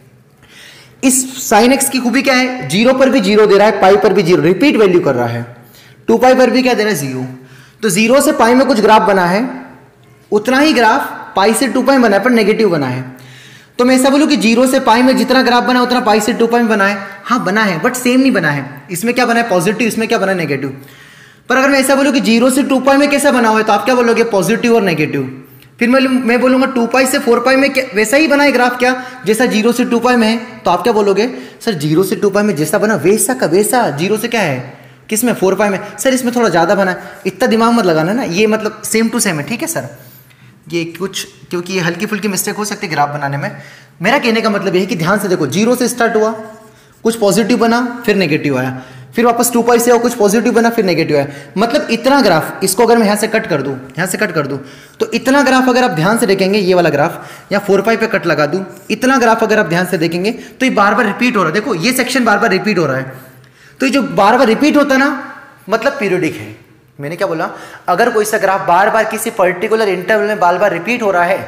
इस साइन एक्स की खूबी क्या है, 0 पर भी 0 दे रहा है, पाई पर भी 0, रिपीट वैल्यू कर रहा है, 2 पाई पर भी क्या दे रहा है 0। तो 0 से पाई में कुछ ग्राफ बना है, उतना ही ग्राफ पाई से 2 पाई बना है पर नेगेटिव बना है। तो मैं ऐसा बोलूं कि 0 से पाई में जितना ग्राफ बना उतना पाई से 2 पाई में बना है, हाँ बना है, बट सेम नहीं बना है। इसमें क्या बना है पॉजिटिव, इसमें क्या बना है नेगेटिव। पर अगर मैं ऐसा बोलूं कि 0 से 2 पाई में कैसा बना हुआ है, तो आप क्या बोलोगे, पॉजिटिव और नेगेटिव। फिर मैं बोलूंगा 2 पाई से 4 पाई में वैसा ही बना है ग्राफ क्या, जैसा 0 से 2 पाई में है, तो आप क्या बोलोगे, सर 0 से 2 पाई में जैसा बना वैसा का वैसा 0 से क्या है, किसमें 4 पाई में, सर इसमें थोड़ा ज़्यादा बना है। इतना दिमाग मत लगाना ना, ये मतलब सेम टू सेम है, ठीक है सर। ये कुछ क्योंकि ये हल्की फुल्की मिस्टेक हो सकती है ग्राफ बनाने में। मेरा कहने का मतलब ये है कि ध्यान से देखो, 0 से स्टार्ट हुआ, कुछ पॉजिटिव बना, फिर नेगेटिव आया, फिर वापस 2 पाई से कुछ पॉजिटिव बना, फिर नेगेटिव आया। मतलब इतना ग्राफ, इसको अगर मैं यहाँ से कट कर दूँ, यहाँ से कट कर दूँ, तो इतना ग्राफ अगर आप ध्यान से देखेंगे, ये वाला ग्राफ, या 4 पाई पे कट लगा दूँ, इतना ग्राफ अगर आप ध्यान से देखेंगे तो ये बार बार रिपीट हो रहा है। देखो ये सेक्शन बार बार रिपीट हो रहा है, तो ये जो बार बार रिपीट होता है ना, मतलब पीरियोडिक है। मैंने क्या बोला, अगर कोई सा ग्राफ बार बार किसी पर्टिकुलर इंटरवल में बार बार रिपीट हो रहा है,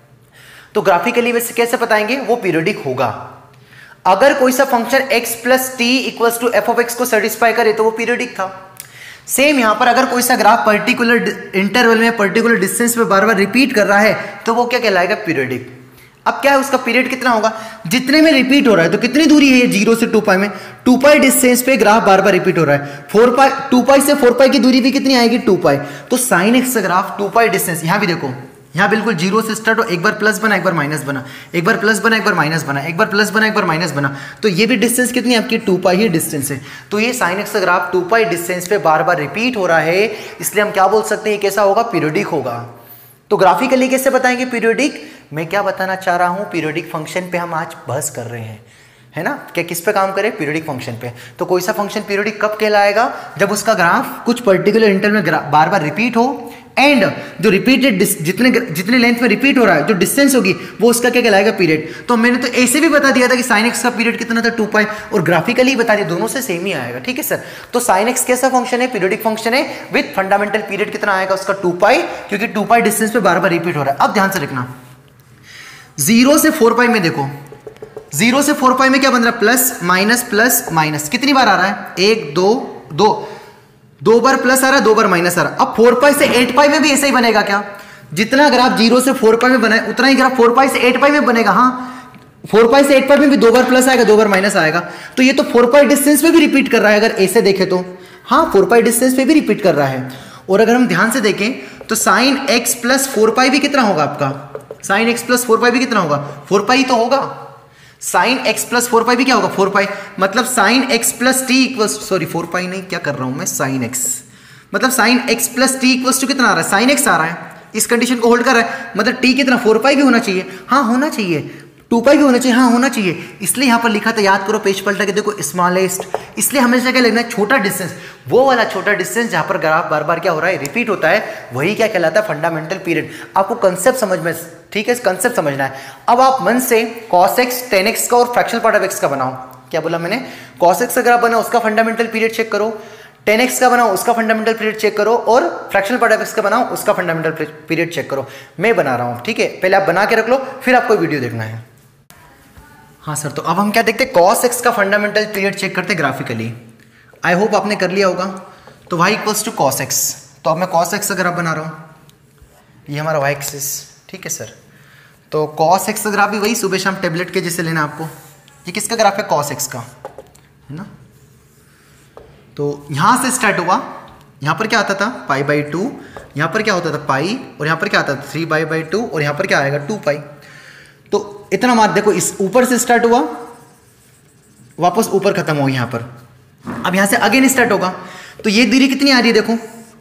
तो ग्राफिकली वैसे कैसे बताएंगे, वो पीरियोडिक होगा। अगर कोई सा function x plus t equals to f of x को सेटिस्फाई करे तो वो पीरियोडिक था। सेम यहां पर अगर कोई सा ग्राफ पर्टिकुलर इंटरवल में पर्टिकुलर डिस्टेंस पे बार बार रिपीट कर रहा है, तो वो क्या कहलाएगा, पीरियोडिक। अब क्या है, उसका पीरियड कितना होगा, जितने में रिपीट हो रहा है। तो कितनी दूरी है ये 0 से 2 पाई में, 2 पाई डिस्टेंस पे ग्राफ बार बार रिपीट हो रहा है। 2 पाई से 4 पाई की दूरी भी कितनी आएगी, 2 पाई। तो साइन एक्स का ग्राफ 2 पाई डिस्टेंस, यहां भी देखो, यहाँ बिल्कुल 0 से स्टार्ट हो, एक बार प्लस बना, एक बार माइनस बना, एक बार प्लस बना, एक बार माइनस बना, एक बार प्लस बना, एक बार माइनस बना, तो ये भी डिस्टेंस कितनी आपकी 2 पाई ही डिस्टेंस है। तो ये साइन एक्स का ग्राफ 2 पाई डिस्टेंस पे बार बार रिपीट हो रहा है, इसलिए हम क्या बोल सकते हैं, कैसा होगा, पीरियोडिक होगा। तो ग्राफिकली कैसे बताएंगे पीरियोडिक, मैं क्या बताना चाह रहा हूं, पीरियोडिक फंक्शन पे हम आज बहस कर रहे हैं, है ना, क्या किस पे काम करें, पीरियोडिक फंक्शन पे। तो कोई सा फंक्शन पीरियोडिक कब कहलाएगा, जब उसका ग्राफ कुछ पर्टिकुलर इंटरवल में बार बार रिपीट हो, एंड जो रिपीटेड जितने लेंथ में रिपीट हो रहा है, जो डिस्टेंस होगी वो उसका क्या कहलाएगा, पीरियड। तो मैंने तो ऐसे भी बता दिया था कि साइन एक्स का पीरियड कितना था, 2 पाई, और ग्राफिकली बता दिया, दोनों से सेम ही आएगा, ठीक है सर। तो साइन एक्स कैसा फंक्शन है, पीरियोडिक फंक्शन है, विद फंडामेंटल पीरियड कितना आएगा उसका, 2 पाई, क्योंकि 2 पाई डिस्टेंस पे बार बार रिपीट हो रहा है। अब ध्यान से रखना, 0 से 4 पाई में देखो, 0 से 4 पाई में क्या बन रहा है, प्लस माइनस, कितनी बार आ रहा है, 1 2 बार प्लस आ रहा है, 2 बार माइनस आ रहा है। अब 4 पाई से 8 पाई में भी ऐसा ही बनेगा क्या, जितना ग्राफ 0 से 4 पाई में बना है उतना ही ग्राफ 4 पाई से 8 पाई में बनेगा। हाँ, 4 पाई से 8 पाई में भी 2 बार प्लस आएगा, 2 बार माइनस आएगा। तो ये तो 4 पाई डिस्टेंस पे भी रिपीट कर रहा है, अगर ऐसे देखें तो, हाँ 4 पाई डिस्टेंस पे भी रिपीट कर रहा है। और अगर हम ध्यान से देखें तो साइन एक्स प्लस 4 पाई भी कितना होगा आपका, साइन एक्स प्लस 4 पाई भी कितना होगा, 4 पाई तो होगा। साइन एक्स प्लस 4 पाई भी क्या होगा, 4 पाई, मतलब sine x plus t equals, sorry 4 pi नहीं, क्या कर रहा हूं मैं, साइन एक्स, मतलब sine x plus t equals to कितना आ रहा है, साइन एक्स आ रहा है, इस कंडीशन को होल्ड कर रहा है, मतलब टी कितना, 4 पाई भी होना चाहिए, हाँ होना चाहिए, 2 पाई भी होना चाहिए, हाँ होना चाहिए। इसलिए यहाँ पर लिखा था, याद करो, पेज पलटा के देखो, स्मॉलेस्ट। इसलिए हमेशा क्या लिखना है, छोटा डिस्टेंस, वो वाला छोटा डिस्टेंस जहाँ पर ग्राफ बार बार क्या हो रहा है, रिपीट होता है, वही क्या कहलाता है, फंडामेंटल पीरियड। आपको कंसेप्ट समझ में, ठीक है, कंसेप्ट समझना है। अब आप मन से cos x tan x का और फ्रैक्शनल पार्ट ऑफ x का बनाओ। क्या बोला मैंने, cos x का ग्राफ बना, उसका फंडामेंटल पीरियड चेक करो, tan x का बनाओ, उसका फंडामेंटल पीरियड चेक करो, और फ्रैक्शनल पार्ट ऑफ x का बनाओ, उसका फंडामेंटल पीरियड चेक करो। मैं बना रहा हूँ, ठीक है, पहले आप बना के रख लो, फिर आपको वीडियो देखना है। हाँ सर, तो अब हम क्या देखते हैं, cos x का फंडामेंटल पीरियड चेक करते हैं ग्राफिकली। आई होप आपने कर लिया होगा। तो y equals to cos x, तो अब मैं cos x का ग्राफ बना रहा हूँ, ये हमारा वाई एक्सिस, ठीक है सर। तो कॉस एक्स का ग्राफ भी वही सुबह शाम टेबलेट के जैसे लेना आपको। ये किसका ग्राफ है? कॉस एक्स का, है ना। तो यहाँ से स्टार्ट हुआ, यहाँ पर क्या आता था? पाई बाई 2, यहाँ पर क्या होता था? पाई, और यहाँ पर क्या आता था? 3 पाई बाई 2, और यहाँ पर क्या आएगा? 2 पाई। तो इतना मार देखो, इस ऊपर से स्टार्ट हुआ, वापस ऊपर खत्म हो यहाँ पर। अब यहाँ से अगेन स्टार्ट होगा, तो ये दूरी कितनी आ रही है? देखो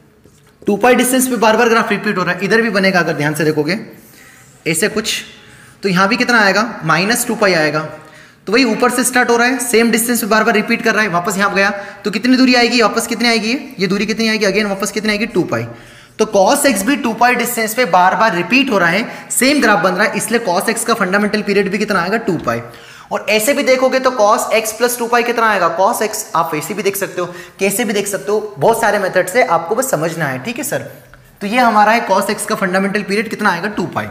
2 पाई डिस्टेंस पे बार बार ग्राफ रिपीट हो रहा है। इधर भी बनेगा अगर ध्यान से देखोगे ऐसे कुछ, तो यहाँ भी कितना आएगा? -2 पाई आएगा। तो वही ऊपर से स्टार्ट हो रहा है, सेम डिस्टेंस पे बार बार रिपीट कर रहा है, वापस यहाँ गया तो कितनी दूरी आएगी? वापस कितनी आएगी? ये दूरी कितनी आएगी? अगेन वापस कितनी आएगी? 2 पाई। तो cos x भी 2 पाई डिस्टेंस पे बार बार रिपीट हो रहा है, सेम ग्राफ बन रहा है, इसलिए cos x का फंडामेंटल पीरियड भी कितना आएगा? 2 पाई। और ऐसे भी देखोगे तो cos x प्लस 2 पाई कितना आएगा? cos x आप ऐसे भी देख सकते हो, कैसे भी देख सकते हो, बहुत सारे मेथड से, आपको बस समझना है, ठीक है सर। तो ये हमारा है cos x का फंडामेंटल पीरियड कितना आएगा? 2 पाई।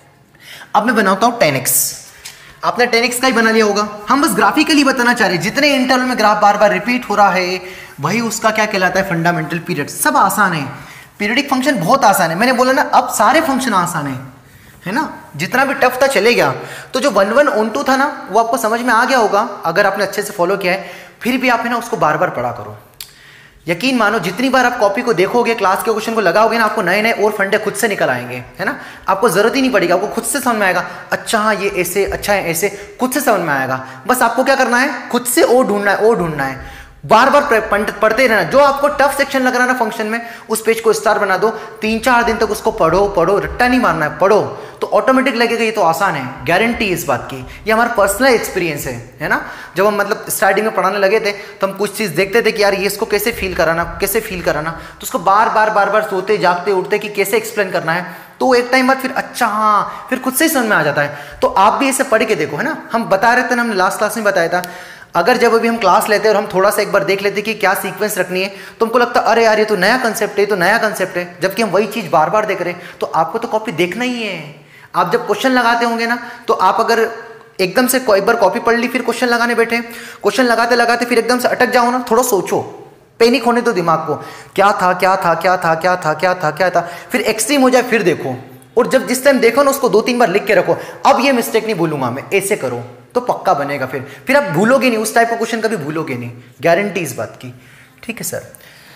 अब मैं बनाता हूं tan x। आपने tan x का ही बना लिया होगा, हम बस ग्राफिकली बताना चाह रहे हैं, जितने इंटरवल में ग्राफ बार बार रिपीट हो रहा है वही उसका क्या कहलाता है? Fundamental period. सब आसान है, पीरियडिक फंक्शन बहुत आसान है। मैंने बोला ना, अब सारे फंक्शन आसान है ना। जितना भी टफ था चले गया। तो जो 1 1 on 2 था ना, वो आपको समझ में आ गया होगा अगर आपने अच्छे से फॉलो किया है। फिर भी आप है ना उसको बार बार पढ़ा करो। यकीन मानो, जितनी बार आप कॉपी को देखोगे, क्लास के क्वेश्चन को लगाओगे ना, आपको नए नए और फंडे खुद से निकल आएंगे, है ना। आपको जरूरत ही नहीं पड़ेगी, आपको खुद से समझ में आएगा, अच्छा हाँ ये ऐसे, अच्छा है ऐसे, खुद से समझ में आएगा। बस आपको क्या करना है? खुद से और ढूंढना है, और ढूंढना है, बार बार पढ़ते रहना। जो आपको टफ सेक्शन लग रहा है ना फंक्शन में, उस पेज को स्टार बना दो, 3-4 दिन तक उसको पढ़ो पढ़ो, रट्टा नहीं मारना है, पढ़ो तो ऑटोमेटिक लगेगा ये तो आसान है, गारंटी इस बात की। ये हमारा पर्सनल एक्सपीरियंस है ना। जब हम मतलब स्टार्टिंग में पढ़ाने लगे थे तो हम कुछ चीज़ देखते थे कि यार ये इसको कैसे फील कराना, कैसे फील कराना, तो उसको बार बार सोते जागते उठते कि कैसे एक्सप्लेन करना है। तो एक टाइम बाद फिर अच्छा हाँ, फिर खुद से ही समझ में आ जाता है। तो आप भी ऐसे पढ़ के देखो, है ना। हम बता रहे थे ना, हमने लास्ट क्लास में बताया था, अगर जब अभी हम क्लास लेते हैं और हम थोड़ा सा एक बार देख लेते कि क्या सीक्वेंस रखनी है, तो हमको लगता है अरे यार ये तो नया कंसेप्ट है, तो नया कंसेप्ट है, जबकि हम वही चीज़ बार बार देख रहे हैं। तो आपको तो कॉपी देखना ही है। आप जब क्वेश्चन लगाते होंगे ना, तो आप अगर एकदम से एक बार कॉपी पढ़ ली, फिर क्वेश्चन लगाने बैठे, क्वेश्चन लगाते लगाते फिर एकदम से अटक जाओ ना, थोड़ा सोचो, पैनिक होने दो दिमाग को, क्या था क्या था क्या था क्या था क्या था क्या था, फिर एक्सट्रीम हो जाए फिर देखो। और जब जिस टाइम देखो ना, उसको 2-3 बार लिख के रखो, अब ये मिस्टेक नहीं भूलूंगा मैं, ऐसे करो तो पक्का बनेगा। फिर आप भूलोगे नहीं, उस टाइप का क्वेश्चन कभी भूलोगे नहीं, गारंटी इस बात की, ठीक है सर।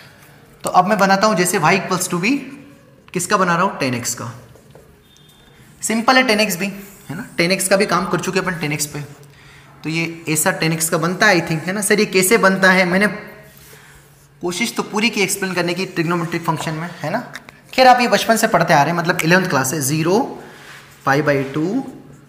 तो अब मैं बनाता हूं जैसे y = b, किसका बना रहा हूं? tan x का। सिंपल है tan x भी, है ना। tan x का भी काम कर चुके अपन tan x पे। तो ये ऐसा tan x का बनता है आई थिंक, है ना सर। ये कैसे बनता है, मैंने कोशिश तो पूरी की एक्सप्लेन करने की ट्रिग्नोमेट्रिक फंक्शन में, है ना। खैर आप ये बचपन से पढ़ते आ रहे हैं, मतलब 11th क्लास है। 0 π/2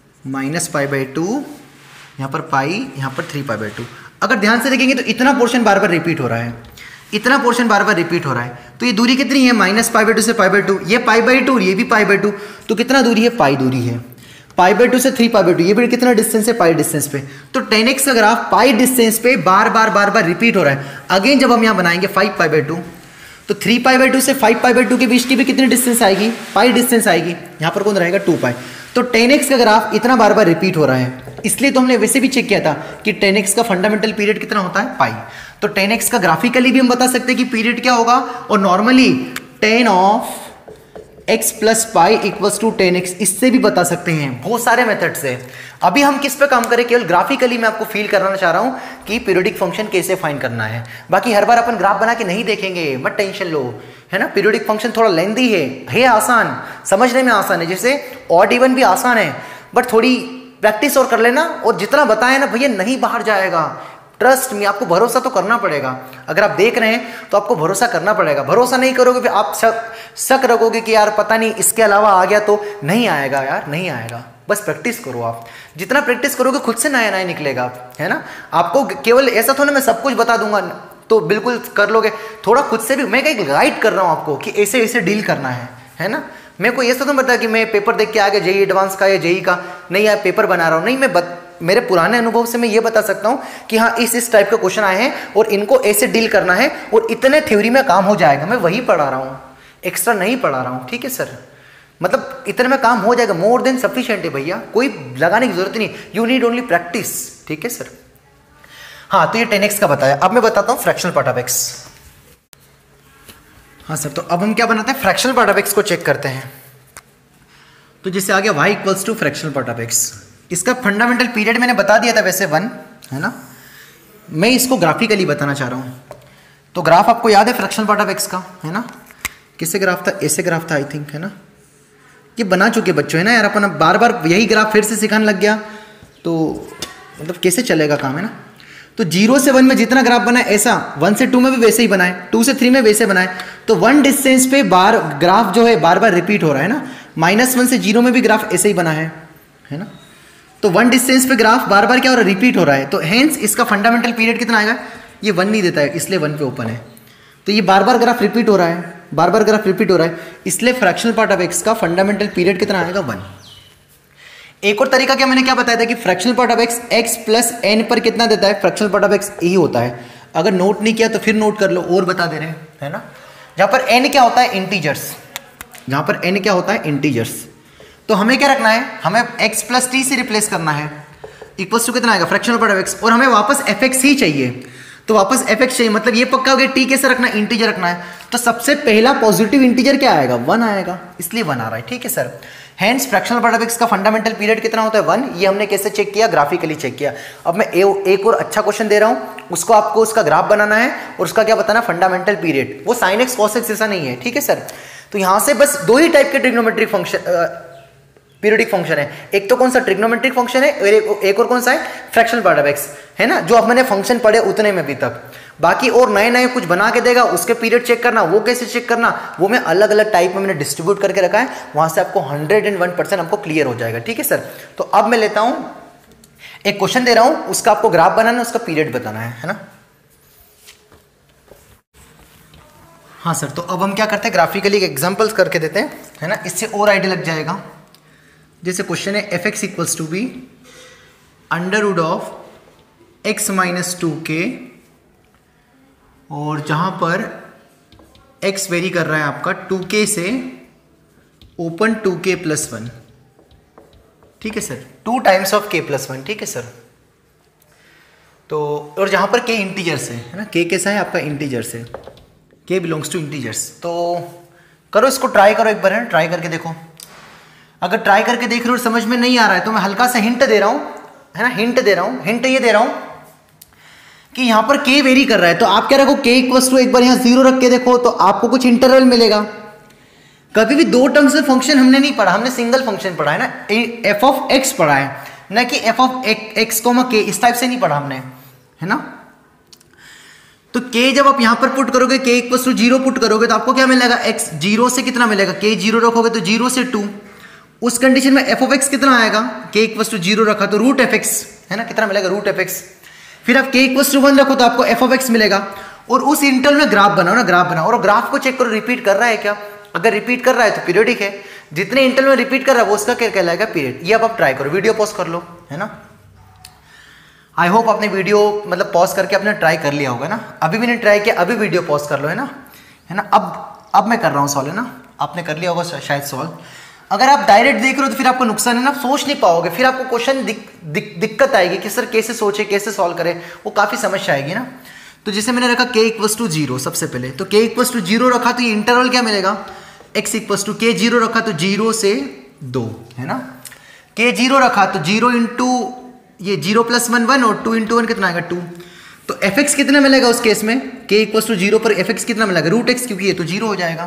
-π/2, यहाँ पर पाई, यहाँ पर 3π/2। अगर ध्यान से देखेंगे तो इतना पोर्शन बार बार रिपीट हो रहा है, इतना पोर्शन बार बार रिपीट हो रहा है। तो ये दूरी कितनी है? -π/2 से π/2, ये π/2 ये भी π/2, तो कितना दूरी है? पाई दूरी है। π/2 से 3π/2, ये भी कितना डिस्टेंस है? पाई डिस्टेंस पे। तो tan x का ग्राफ पाई डिस्टेंस पे बार बार रिपीट हो रहा है। अगेन जब हम यहाँ बनाएंगे 5π/2, तो 3π/2 से 5π/2 के बीच की भी कितनी डिस्टेंस आएगी? पाई डिस्टेंस आएगी। यहाँ पर कौन रहेगा? 2 पाई। तो tan x का ग्राफ इतना बार बार रिपीट हो रहा है, इसलिए तो हमने वैसे भी चेक किया था कि tan x का फंडामेंटल पीरियड कितना होता है? पाई। तो tan x का ग्राफिकली भी हम बता सकते हैं कि पीरियड क्या होगा, और normally tan of x plus pi equals to tan x, इससे भी बता सकते हैं। बहुत सारे मेथड से। अभी हम किस पे काम करें? केवल ग्राफिकली मैं आपको फील कराना चाह रहा हूं कि पीरियोडिक फंक्शन कैसे फाइंड करना है। बाकी हर बार अपन ग्राफ बना के नहीं देखेंगे, मत टेंशन लो, है ना। पीरियोडिक फंक्शन थोड़ा लेंथी है आसान, समझने में आसान है, जैसे ऑड इवन भी आसान है, बट थोड़ी प्रैक्टिस और कर लेना, और जितना बताया ना भैया नहीं बाहर जाएगा। ट्रस्ट में, आपको भरोसा तो करना पड़ेगा। अगर आप देख रहे हैं तो आपको भरोसा करना पड़ेगा। भरोसा नहीं करोगे फिर आप शक रखोगे कि यार पता नहीं इसके अलावा आ गया, तो नहीं आएगा यार, नहीं आएगा। बस प्रैक्टिस करो आप, जितना प्रैक्टिस करोगे खुद से नया नया निकलेगा, है ना। आपको केवल ऐसा थोड़ा मैं सब कुछ बता दूंगा तो बिल्कुल कर लोगे, थोड़ा खुद से भी मैं कहीं गाइड कर रहा हूँ आपको कि ऐसे ऐसे डील करना है ना। मैं कोई ऐसा तो बता कि मैं पेपर देख के आ गया जेईई एडवांस का या जेईई का, नहीं यार पेपर बना रहा हूँ, नहीं। मैं मेरे पुराने अनुभव से मैं ये बता सकता हूँ कि हाँ इस टाइप के क्वेश्चन आए हैं और इनको ऐसे डील करना है, और इतने थ्योरी में काम हो जाएगा। मैं वही पढ़ा रहा हूँ, एक्स्ट्रा नहीं पढ़ा रहा हूँ, ठीक है सर। मतलब इतने में काम हो जाएगा, मोर देन सफिशिएंट है भैया, कोई लगाने की जरूरत नहीं। यू नीड ओनली प्रैक्टिस, ठीक है सर। हाँ तो ये tan x का बताया। अब मैं बताता हूँ फ्रैक्शनल पार्ट ऑफ x। हाँ सर, तो अब हम क्या बनाते हैं? फ्रैक्शनल पार्ट ऑफ x को चेक करते हैं। तो जैसे आ गया y equals to fractional part of x। इसका फंडामेंटल पीरियड मैंने बता दिया था वैसे 1 है ना, मैं इसको ग्राफिकली बताना चाह रहा हूँ। तो ग्राफ आपको याद है फ्रैक्शनल पार्ट ऑफ x का, है ना, किससे ग्राफ था, ऐसे ग्राफ था आई थिंक, है ना, ये बना चुके बच्चों है ना यार, अपन बार बार यही ग्राफ फिर से सिखाने लग गया तो मतलब कैसे चलेगा काम, है ना। तो 0 से 1 में जितना ग्राफ बना है ऐसा 1 से 2 में भी वैसे ही बनाए, 2 से 3 में वैसे बनाए। तो 1 डिस्टेंस पे बार ग्राफ जो है बार बार रिपीट हो रहा है ना, -1 से 0 में भी ग्राफ ऐसे ही बना है ना। तो 1 डिस्टेंस पे ग्राफ बार बार क्या हो रहा है, रिपीट हो रहा है। तो हेंस इसका फंडामेंटल पीरियड कितना आएगा, ये 1 नहीं देता है इसलिए 1 पे ओपन है। तो ये बार बार ग्राफ रिपीट हो रहा है, बार बार ग्राफ रिपीट हो रहा है, इसलिए फ्रैक्शनल पार्ट ऑफ x का फंडामेंटल पीरियड कितना आएगा 1। एक और तरीका क्या मैंने क्या बताया था कि fractional part of x plus n पर कितना देता है, फ्रैक्शनल पार्ट ऑफ x यही होता है। अगर नोट नहीं किया तो फिर नोट कर लो, और बता दे रहे हैं, है ना। जहां पर n क्या होता है, इंटीजर्स, जहां पर n क्या होता है, इंटीजर्स। तो हमें क्या रखना है, हमें x प्लस t से रिप्लेस करना है, इक्वल्स टू कितना आएगा फ्रैक्शनल पार्ट ऑफ x, और हमें वापस fx ही चाहिए। तो वापस fx चाहिए, मतलब ये पक्का हो गया t कैसे रखना है, इंटीजर रखना है। तो सबसे पहला पॉजिटिव इंटीजर क्या आएगा, 1 आएगा, इसलिए 1 आ रहा है, ठीक है sir. Hence fractional part of x का फंडामेंटल पीरियड कितना होता है 1। ये हमने कैसे चेक किया, ग्राफिकली चेक किया। अब मैं एक और अच्छा क्वेश्चन दे रहा हूं, उसको आपको उसका ग्राफ बनाना है और उसका क्या बताना, फंडामेंटल पीरियड। वो sin x cos x ऐसा नहीं है, ठीक है सर। तो यहां से बस 2 ही टाइप के ट्रिग्नोमेट्रिक फंक्शन पीरियोडिक फंक्शन है, एक तो कौन सा ट्रिग्नोमेट्रिक फंक्शन है और एक और कौन सा है फ्रैक्शनल पार्ट ऑफ x, है ना, जो अब मैंने फंक्शन पढ़े उतने में भी तक। बाकी और नए नए कुछ बना के देगा, उसके पीरियड चेक करना, वो कैसे चेक करना, वो मैं अलग अलग टाइप में मैंने डिस्ट्रीब्यूट करके रखा है, वहां से आपको 101% आपको क्लियर हो जाएगा, ठीक है सर। तो अब मैं लेता हूं एक क्वेश्चन दे रहा हूं, उसका आपको ग्राफ बनाना है, उसका पीरियड बताना है ना। हाँ सर, तो अब हम क्या करते हैं, ग्राफिकली एग्जाम्पल्स करके देते हैं, है ना, इससे और आइडिया लग जाएगा। जैसे क्वेश्चन है fx equals to b under root of x minus 2k, और जहां पर x वेरी कर रहा है आपका 2k से ओपन 2k प्लस 1, ठीक है sir, 2 times of k plus 1, ठीक है सर। तो और जहां पर k इंटीजर्स है ना, k कैसा है आपका, इंटीजर्स है, k बिलोंग्स टू इंटीजर्स। तो करो इसको, ट्राई करो एक बार, है ट्राई करके देखो। अगर ट्राई करके देख रहे हो समझ में नहीं आ रहा है तो मैं हल्का सा हिंट दे रहा हूं, है ना, हिंट दे रहा हूं। हिंट ये दे रहा हूं कि यहां पर k वेरी कर रहा है, तो आप क्या रखो, k इक्वल्स टू, एक बार यहां 0 रख के देखो तो आपको कुछ इंटरवल मिलेगा। कभी भी 2 टर्म्स में फंक्शन हमने नहीं पढ़ा, हमने सिंगल फंक्शन पढ़ा है ना, f ऑफ x पढ़ा है ना, कि f ऑफ x, k इस टाइप से नहीं पढ़ा हमने, है ना। तो k जब आप यहां पर पुट करोगे, k इक्वल्स टू 0 पुट करोगे तो आपको क्या मिलेगा, x 0 से कितना मिलेगा, k 0 रखोगे तो 0 से 2, उस कंडीशन में f ऑफ x कितना आएगा, k इक्वल्स टू 0 रखा तो रूट एफ एक्स, है ना, कितना मिलेगा, रूट एफ एक्स। फिर आप k इक्वल्स टू 1 रखो तो आपको f ऑफ x मिलेगा, और उस इंटरवल में ग्राफ बनाओ ना, ग्राफ बनाओ और ग्राफ को चेक करो रिपीट कर रहा है क्या। अगर रिपीट कर रहा है तो पीरियोडिक है, जितने इंटरवल में रिपीट कर रहा है वो उसका क्या कहलाएगा, पीरियड। ये अब आप ट्राई करो, वीडियो पॉज कर लो, है ना। आई होप आपने वीडियो मतलब पॉज करके आपने ट्राई कर लिया होगा ना। अभी भी नहीं ट्राई किया, अभी वीडियो पॉज कर लो, है ना। अब मैं कर रहा हूँ सॉल्व, है ना, आपने कर लिया होगा शायद सॉल्व। अगर आप डायरेक्ट देख रहे हो तो फिर आपको नुकसान है ना, सोच नहीं पाओगे, फिर आपको क्वेश्चन दिक्कत आएगी कि सर कैसे सोचे, कैसे सॉल्व करें, वो काफ़ी समस्या आएगी ना। तो जैसे मैंने रखा k इक्वल्स टू 0 सबसे पहले, तो k इक्वल्स टू 0 रखा तो ये इंटरवल क्या मिलेगा, x इक्वल्स टू k 0 रखा तो 0 से 2, है ना। k 0 रखा तो 0 इंटू ये 0 प्लस 1 1 और 2 इंटू 1 कितना आएगा 2। तो एफ एक्स कितना मिलेगा उस केस में, k इक्वल्स टू 0 पर एफ एक्स कितना मिलेगा, रूट एक्स, क्योंकि ये तो 0 हो जाएगा।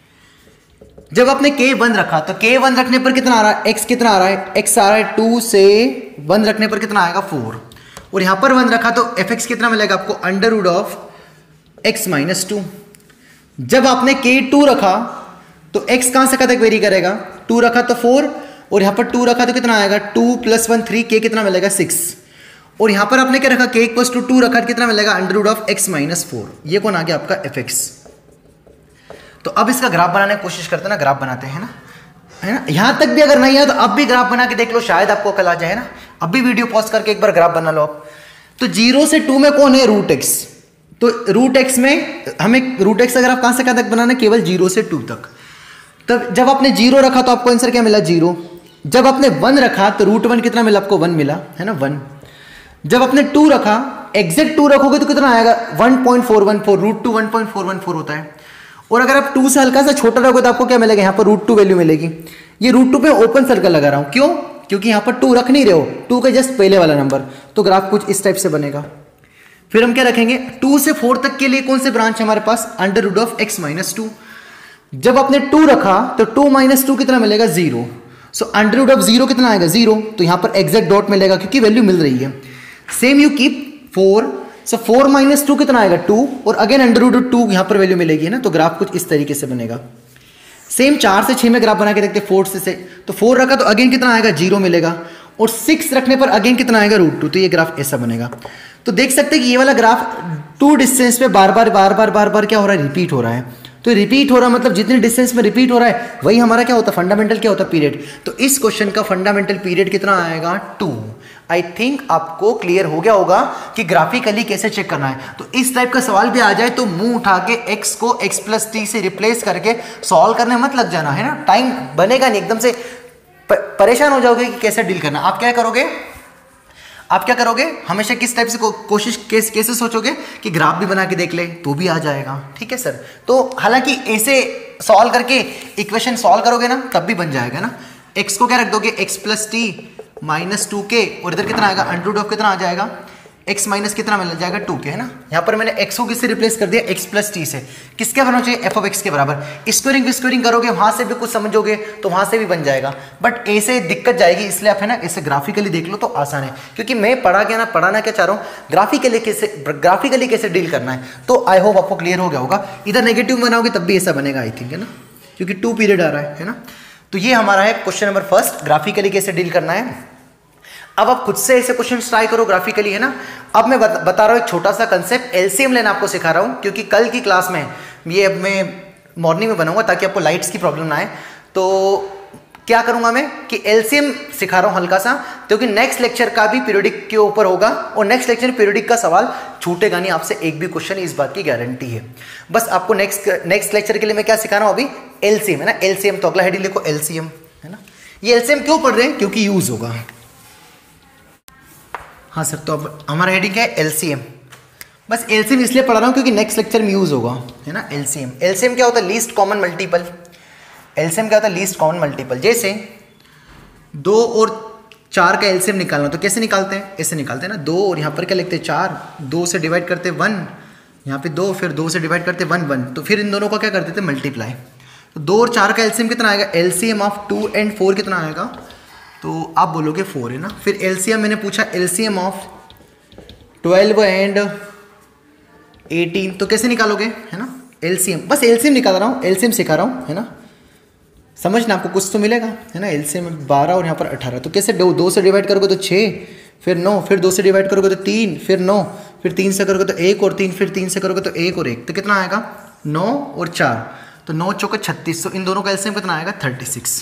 जब आपने k 1 रखा तो k 1 रखने पर कितना आ रहा है, x कितना आ रहा है, x आ रहा है 2 से 1 रखने पर कितना आएगा 4, और यहां पर 1 रखा तो एफ एक्स कितना मिलेगा आपको, under root of x minus 2। जब आपने k 2 रखा तो x कहां से कहां तक वेरी करेगा, 2 रखा तो 4, और यहां पर 2 रखा तो कितना आएगा 2 प्लस 1 3, k कितना मिलेगा 6, और यहां पर आपने क्या रखा k इक्वल्स टू 2 रखा कितना मिलेगा, under root of x minus 4। ये कौन आ गया आपका एफ एक्स। तो अब इसका ग्राफ बनाने की कोशिश करते हैं ना, ग्राफ बनाते हैं ना, है ना। यहां तक भी अगर नहीं है तो अब भी ग्राफ बना के देख लो, शायद आपको कल आ जाए ना। अब भी वीडियो पॉज करके एक बार ग्राफ बना लो आप। तो 0 से 2 में कौन है, रूट एक्स। तो रूट एक्स में हमें रूट एक्स का ग्राफ कहां से कहां तक बनाना है, केवल 0 से 2 तक। तब जब आपने 0 रखा तो आपको आंसर क्या मिला 0। जब आपने 1 रखा तो रूट 1 कितना मिला आपको, 1 मिला, है ना 1। जब आपने 2 रखा, एग्जैक्ट 2 रखोगे तो कितना आएगा 1.414, रूट 2 1.414 होता है। और अगर आप 2 से हल्का सा छोटा रहोगे तो आपको क्या मिलेगा, यहाँ पर √2 वैल्यू मिलेगी। ये √2 पे ओपन सर्कल लगा रहा हूँ, क्यों? क्योंकि यहाँ पर 2 रख नहीं रहे हो, 2 के जस्ट पहले वाला नंबर, तो ग्राफ कुछ इस टाइप से बनेगा। फिर हम क्या रखेंगे, 2 से 4 तक के लिए कौन से ब्रांच है हमारे पास, √(x-2). जब आपने 2 रखा तो 2 - 2 कितना मिलेगा, 0। सो √0 कितना आएगा, 0। तो यहां पर एग्जैक्ट डॉट मिलेगा क्योंकि वैल्यू मिल रही है। सेम यू कीप 4, सो 4 - 2 कितना आएगा, 2, और अगेन √2 यहां पर वैल्यू मिलेगी ना, तो ग्राफ कुछ इस तरीके से बनेगा। सेम 4 से 6 में ग्राफ बना के देखते, 4 से तो 4 रखा तो अगेन कितना आएगा, 0 मिलेगा, और 6 रखने पर अगेन कितना आएगा, √2। तो ये ग्राफ ऐसा बनेगा। तो देख सकते हैं कि ये वाला ग्राफ 2 डिस्टेंस पे बार बार क्या हो रहा है, रिपीट हो रहा है। तो रिपीट हो रहा है मतलब जितने डिस्टेंस में रिपीट हो रहा है वही हमारा क्या होता है, फंडामेंटल क्या होता है, पीरियड। तो इस क्वेश्चन का फंडामेंटल पीरियड कितना आएगा, 2। आई थिंक आपको क्लियर हो गया होगा कि ग्राफिकली कैसे चेक करना है। तो इस टाइप का सवाल भी आ जाए तो मुंह उठा के x को x+t से रिप्लेस करके सॉल्व करने मत लग जाना, है ना। टाइम बनेगा नहीं, एकदम से परेशान हो जाओगे कि कैसे डील करना। आप क्या करोगे, हमेशा किस टाइप से कोशिश कैसे सोचोगे कि ग्राफ भी बना के देख ले तो भी आ जाएगा, ठीक है सर। तो हालांकि ऐसे सॉल्व करके इक्वेशन सॉल्व करोगे ना तब भी बन जाएगा ना। x को क्या रख दोगे, x+t -2k, और इधर कितना आएगा, √of कितना आ जाएगा, x माइनस कितना मिल जाएगा, 2k, है ना। यहाँ पर मैंने x को किससे रिप्लेस कर दिया, x+t से। किसके बनना चाहिए, f(x) के बराबर। स्क्वायरिंग करोगे वहां से भी कुछ समझोगे तो वहां से भी बन जाएगा, बट ऐसे दिक्कत जाएगी, इसलिए आप है ना इसे ग्राफिकली देख लो तो आसान है। क्योंकि मैं पढ़ाना क्या चाह रहा हूँ, ग्राफिकली कैसे डील करना है। तो आई होप आपको क्लियर हो गया होगा। इधर नेगेटिव बनाओगे तब भी ऐसा बनेगा आई थिंक, है ना, क्योंकि 2 पीरियड आ रहा है ना। तो ये हमारा है क्वेश्चन नंबर फर्स्ट, ग्राफिकली कैसे डील करना है। अब आप खुद से ऐसे क्वेश्चन ट्राई करो ग्राफिकली, है ना। अब मैं बता रहा हूँ एक छोटा सा कंसेप्ट, एलसीएम लेना आपको सिखा रहा हूँ, क्योंकि कल की क्लास में ये अब मैं मॉर्निंग में बनाऊंगा ताकि आपको लाइट्स की प्रॉब्लम ना आए। तो क्या करूंगा मैं कि एलसीएम सिखा रहा हूँ हल्का सा, क्योंकि नेक्स्ट लेक्चर का भी पीरियोडिक के ऊपर होगा, और नेक्स्ट लेक्चर पीरियोडिक का सवाल छूटेगा नहीं आपसे, एक भी क्वेश्चन, इस बात की गारंटी है। बस आपको नेक्स्ट लेक्चर के लिए मैं क्या सिखा रहा हूँ अभी, एलसीएम, है ना। एलसीएम तो अगला हेडिंग लिखो, एलसीएम, है ना। ये एलसीएम क्यों पढ़ रहे हैं, क्योंकि यूज होगा। हाँ सर, तो अब हमारा हेडिंग क्या है, एलसीएम। बस एलसीएम इसलिए पढ़ा रहा हूँ क्योंकि नेक्स्ट लेक्चर में यूज होगा, है ना। एलसीएम क्या होता है, लीस्ट कॉमन मल्टीपल। एलसीएम क्या होता है, लीस्ट कॉमन मल्टीपल। जैसे 2 और 4 का एलसीएम निकालना, तो कैसे निकालते हैं, ऐसे निकालते हैं ना। 2 और यहाँ पर क्या लिखते हैं, 4, 2 से डिवाइड करते 1, यहाँ पे 2, फिर 2 से डिवाइड करते 1, 1, तो फिर इन दोनों का क्या करते थे, मल्टीप्लाई। तो 2 और 4 का एलसीएम कितना आएगा, एलसीएम ऑफ 2 and 4 कितना आएगा, तो आप बोलोगे 4, है ना। फिर एलसीएम मैंने पूछा, एलसीएम ऑफ 12 and 18, तो कैसे निकालोगे, है ना। एलसीएम, बस एलसीएम निकाल रहा हूँ, एलसीएम सिखा रहा हूँ, है ना। समझना, आपको कुछ तो मिलेगा, है ना। एलसीएम 12 और यहाँ पर 18, तो कैसे 2 से डिवाइड करोगे तो 6, फिर 9, फिर 2 से डिवाइड करोगे तो 3, फिर 9, फिर 3 से करोगे तो 1 और 3, फिर 3 से करोगे तो 1 और 1, तो कितना आएगा, 9 और 4, तो 9 चौके 36। तो इन दोनों का एलसीएम कितना आएगा, 36।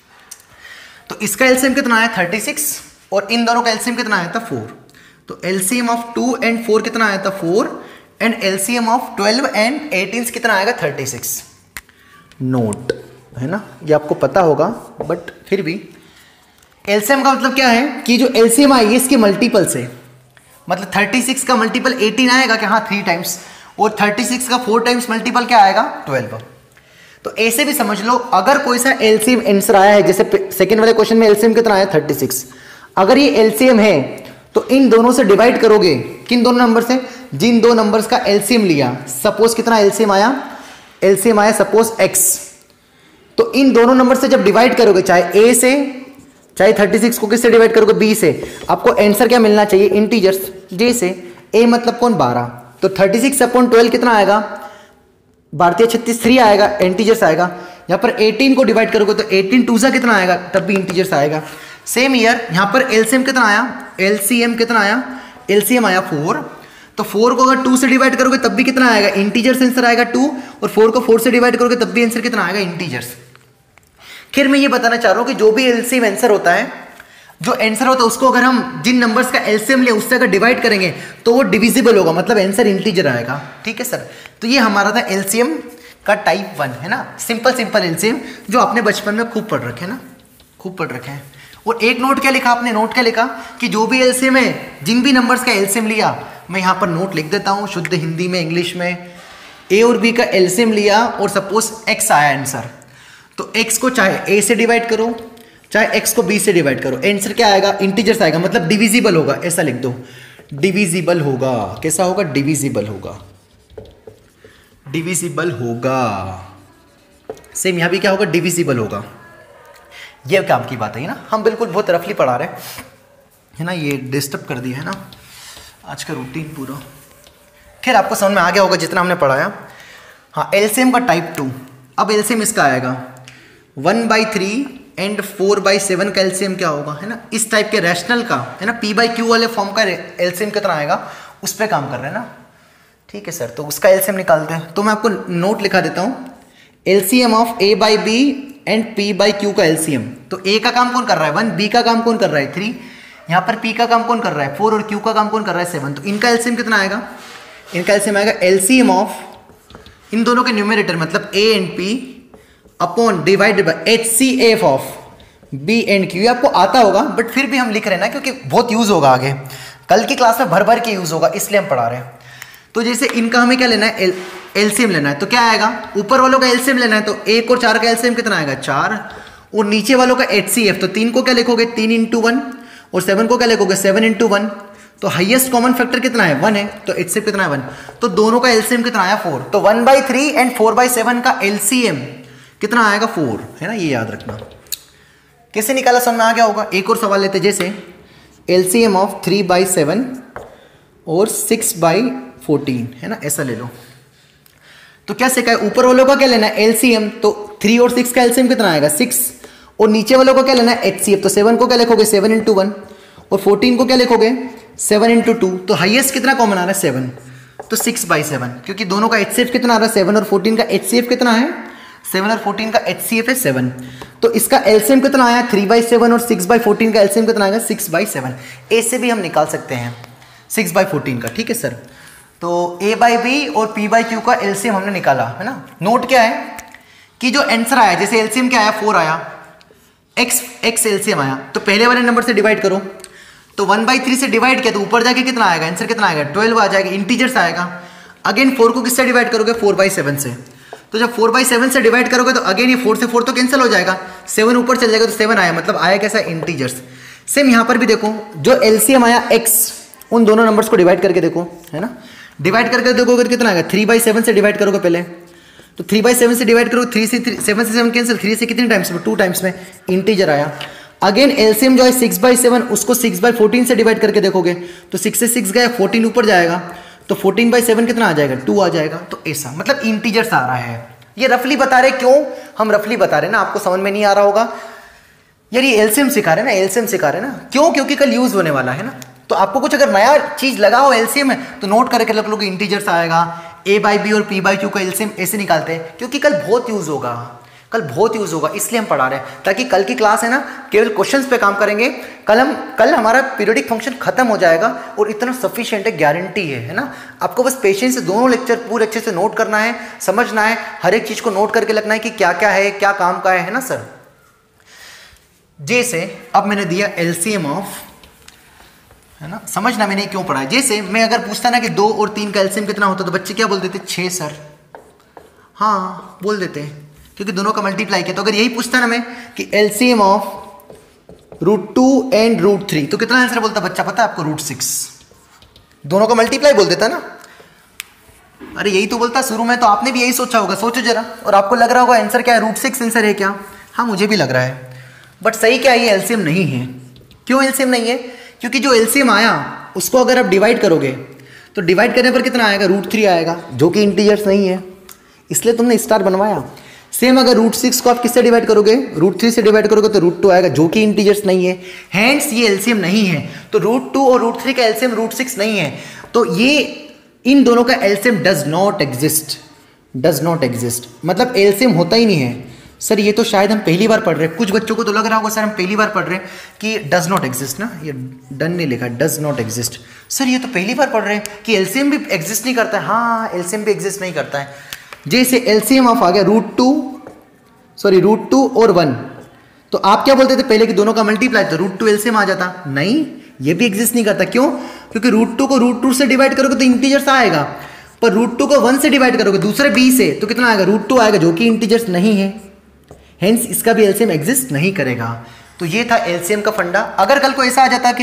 तो इसका एलसीएम कितना आया, 36, और इन दोनों का एलसीएम कितना आया था, 4। तो एलसीएम ऑफ 2 and 4 कितना आया था, 4, एंड एलसीएम ऑफ 12 and 18 कितना आएगा, 36। नोट, है ना, ये आपको पता होगा, बट फिर भी एलसीएम का मतलब क्या है कि जो एलसीएम आई है इसके मल्टीपल से, मतलब 36 का मल्टीपल 18 आएगा क्या, हाँ 3 टाइम्स, और 36 का 4 टाइम्स मल्टीपल क्या आएगा, 12। तो ऐसे भी समझ लो, अगर कोई सा एलसीएम आंसर आया है, जैसे सेकंड वाले क्वेश्चन में एलसीएम कितना आया, 36, अगर ये एलसीएम है तो इन दोनों से डिवाइड करोगे, किन दोनों नंबर से, जिन दो नंबर्स का एलसीएम लिया। सपोज कितना एलसीएम आया सपोज x, तो इन दोनों नंबर से जब डिवाइड करोगे, चाहे a से, चाहे 36 को किससे डिवाइड करोगे, b से, आपको आंसर क्या मिलना चाहिए, इंटीजर्स, j से। a मतलब कौन, 12, तो 36/12 कितना आएगा, 12×36 आएगा, इंटीजर्स आएगा। यहाँ पर 18 को डिवाइड करोगे तो 18 2 सा कितना आएगा, तब भी इंटीजर्स आएगा। सेम ईयर यहाँ पर एलसीएम कितना आया, एलसीएम आया 4, तो 4 को अगर 2 से डिवाइड करोगे तब भी कितना आएगा, इंटीजर्स आंसर आएगा 2, और 4 को 4 से डिवाइड करोगे तब भी आंसर कितना आएगा, इंटीजर्स। फिर मैं ये बताना चाह रहा हूँ कि जो भी एलसीएम आंसर होता है, उसको अगर हम जिन नंबर्स का एलसीएम ले उससे अगर डिवाइड करेंगे तो वो डिविजिबल होगा, मतलब आंसर इंटीजर आएगा, ठीक है सर। तो ये हमारा था एलसीएम का टाइप 1, है ना, सिंपल एलसीएम, जो आपने बचपन में खूब पढ़ रखे हैं। और एक नोट क्या लिखा आपने, नोट क्या लिखा कि जो भी एलसीएम है, जिन भी नंबर्स का एलसीएम लिया, मैं यहाँ पर नोट लिख देता हूँ, शुद्ध हिंदी में, इंग्लिश में, ए और बी का एलसीएम लिया और सपोज एक्स आया आंसर, तो एक्स को चाहे ए से डिवाइड करो चाहे एक्स को बी से डिवाइड करो, आंसर क्या आएगा? इंटीजर्स आएगा, मतलब डिविजिबल होगा, ऐसा लिख दो, डिविजिबल होगा। कैसा होगा? डिविजिबल होगा, डिविजिबल होगा। सेम यहां भी क्या होगा? डिविजिबल होगा। ये काम की बात है ना, हम बिल्कुल बहुत रफली पढ़ा रहे है ना, ये डिस्टर्ब कर दिया है ना आज का रूटीन पूरा। खैर आपको समझ में आ गया होगा जितना हमने पढ़ाया। हाँ, एलसीएम का टाइप 2। अब एलसीएम इसका आएगा 1/3 एंड 4/7 का एलसीएम क्या होगा, है ना, इस टाइप के रैशनल का, है ना, p/q वाले फॉर्म का एलसीएम कितना आएगा, उस पर काम कर रहे हैं ना। ठीक है सर, तो उसका एलसीएम निकालते हैं। तो मैं आपको नोट लिखा देता हूँ, LCM of a/b and p/q का एलसीएम। तो a का काम कौन कर रहा है? 1, b का काम कौन कर रहा है? 3, यहाँ पर p का काम कौन कर रहा है? 4 और q का काम कौन कर रहा है? 7। तो इनका एलसीएम कितना आएगा? इनका एलसीएम आएगा एलसीएम ऑफ इन दोनों के न्यूमरेटर मतलब a and p upon divided by HCF of b and q। ये आपको आता होगा बट फिर भी हम लिख रहे हैं ना, क्योंकि बहुत यूज होगा आगे, कल की क्लास में भर भर के यूज होगा, इसलिए हम पढ़ा रहे हैं। तो जैसे इनका हमें क्या लेना है? एलसीएम लेना है। तो क्या आएगा? ऊपर वालों का एलसीएम लेना है, तो 1 और 4 का एलसीएम कितना आएगा? 4। और नीचे वालों का HCF, तो 3 को क्या लिखोगे? 3 × 1, और 7 को क्या लिखोगे? 7 × 1। तो हाईएस्ट कॉमन फैक्टर कितना है? 1 है, तो HCF कितना है? 1। तो दोनों का एलसीएम कितना आया? 4। तो 1/3 एंड 4/7 का एलसीएम कितना आएगा? 4, है ना, ये याद रखना। कैसे निकाला समझ में आ गया होगा। एक और सवाल लेते, जैसे एलसीएम ऑफ 3/7 और 6/14, है ना, ऐसा ले लो। तो क्या सीखा है? ऊपर वालों का क्या लेना है? एलसीएम। तो 3 और 6 का एलसीएम कितना आएगा? 6। और नीचे वालों को क्या लेना है? HCF। तो 7 को क्या लिखोगे? 7 × 1, और 14 को क्या लिखोगे? 7 × 2। तो हाईएस्ट कितना कॉमन आ रहा है? 7। तो 6/7, क्योंकि दोनों का HCF कितना आ रहा है? 7, और 14 का HCF कितना है? 7, और 14 का HCF है 7। तो इसका एलसीएम कितना आया? 3/7, और 6/14 का एलसीएम कितना आएगा? 6/7। ऐसे भी हम निकाल सकते हैं 6/14 का। ठीक है सर, तो a/b और p/q का एलसीएम हमने निकाला, है ना। नोट क्या है कि जो आंसर आया, जैसे एलसीएम क्या आया? 4 आया, x एलसीएम आया, तो पहले वाले नंबर से डिवाइड करो। तो 1/3 से डिवाइड किया तो ऊपर जाके कितना आएगा? आंसर कितना आएगा? 12 आ जाएगा, इंटीजर्स आएगा। अगेन 4 को किससे डिवाइड करोगे? 4/7 से। तो जब 4/7 से डिवाइड करोगे तो अगेन ये 4 से 4 तो कैंसिल हो जाएगा, 7 ऊपर चल जाएगा, तो 7 आया, मतलब आया कैसा? इंटीजर्स। सेम यहाँ पर भी देखो, जो एलसीएम आया x, उन दोनों नंबर्स को डिवाइड करके देखो, है ना। डिवाइड करके देखोगे तो कितना आएगा? 3/7 से डिवाइड करोगे पहले, तो 3/7 से डिवाइड करो, 3 से 7 से 7 कैंसिल, 3 से कितने टाइम्स में? 2 टाइम्स में, इंटीजर आया। अगेन एलसीएम जो है 6/7, उसको 6/14 से डिवाइड करके देखोगे तो 6 से 6 गया, 14 ऊपर जाएगा, तो 14/7 कितना आ जाएगा? 2 आ जाएगा। तो ऐसा मतलब इंटीजर्स आ रहा है। ये रफली बता रहे, क्यों हम रफली बता रहे हैं ना, आपको समझ में नहीं आ रहा होगा यार, ये एलसीएम सिखा रहे हैं ना, एलसीएम सिखा रहे हैं ना, क्यों? क्योंकि कल यूज होने वाला है ना। तो आपको कुछ अगर नया चीज लगा हो एलसीएम में तो नोट करके रख लो कि इंटीजर्स आएगा, a/b और p/q का एलसीएम ऐसे निकालते हैं, क्योंकि कल बहुत यूज होगा, कल बहुत यूज होगा, इसलिए हम पढ़ा रहे हैं, ताकि कल की क्लास है ना केवल क्वेश्चंस पे काम करेंगे। कल हमारा पीरियोडिक फंक्शन खत्म हो जाएगा और इतना सफिशिएंट है, गारंटी है ना। आपको बस पेशेंस से दोनों लेक्चर पूरे अच्छे से नोट करना है, समझना है, हर एक चीज को नोट करके लगना है कि क्या क्या है, क्या काम का है ना सर। जैसे अब मैंने दिया एलसीएम ऑफ, है ना, समझना मैंने क्यों पढ़ा है। जैसे मैं अगर पूछता ना कि 2 और 3 का एलसीएम कितना होता, तो बच्चे क्या बोल देते? 6 सर। हाँ बोल देते हैं, क्योंकि दोनों का मल्टीप्लाई किया। तो अगर यही पूछता ना मैं कि एलसीएम ऑफ √2 एंड √3, तो कितना आंसर बोलता बच्चा पता है आपको? √6। दोनों का मल्टीप्लाई बोल देता ना। अरे यही तो बोलता शुरू में, तो आपने भी यही सोचा होगा, सोचो जरा, और आपको लग रहा होगा आंसर क्या है? √6 आंसर है क्या? हाँ मुझे भी लग रहा है, बट सही क्या है? ये एलसीएम नहीं है। क्यों एलसीएम नहीं है? क्योंकि जो एलसीएम आया उसको अगर आप डिवाइड करोगे तो डिवाइड करने पर कितना आएगा? √3 आएगा, जो कि इंटीजर्स नहीं है, इसलिए तुमने स्टार बनवाया। सेम अगर √6 को आप किससे डिवाइड करोगे? √3 से डिवाइड करोगे तो √2 आएगा, जो कि इंटीजर्स नहीं है, हैंस ये एलसीएम नहीं है। तो √2 और √3 का एलसीएम √6 नहीं है, तो ये इन दोनों का LCM does not exist, does not exist, मतलब एलसीएम होता ही नहीं है। सर ये तो शायद हम पहली बार पढ़ रहे हैं, कुछ बच्चों को तो लग रहा होगा सर हम पहली बार पढ़ रहे हैं कि डज नॉट एग्जिस्ट ना, ये डन नहीं लिखा, डज नॉट एग्जिस्ट। सर ये तो पहली बार पढ़ रहे हैं कि एलसीएम भी एग्जिस्ट नहीं करता है। हाँ एलसीएम भी एग्जिस्ट नहीं करता है। जैसे एलसीएम ऑफ आ गया √2 और 1, तो आप क्या बोलते थे पहले कि दोनों का मल्टीप्लाई, तो √2 एलसीएम आ जाता। नहीं, ये भी एग्जिस्ट नहीं करता। क्यों? क्योंकि √2 को √2 से डिवाइड करोगे तो इंटीजर्स आएगा, पर √2 को 1 से डिवाइड करोगे दूसरे b से तो कितना आएगा, √2 आएगा, जो कि इंटीजर्स नहीं है, हेंस इसका भी एलसीएम एग्जिस्ट नहीं करेगा। तो ये था एलसीएम का फंडा। अगर कल को ऐसा आ जाता कि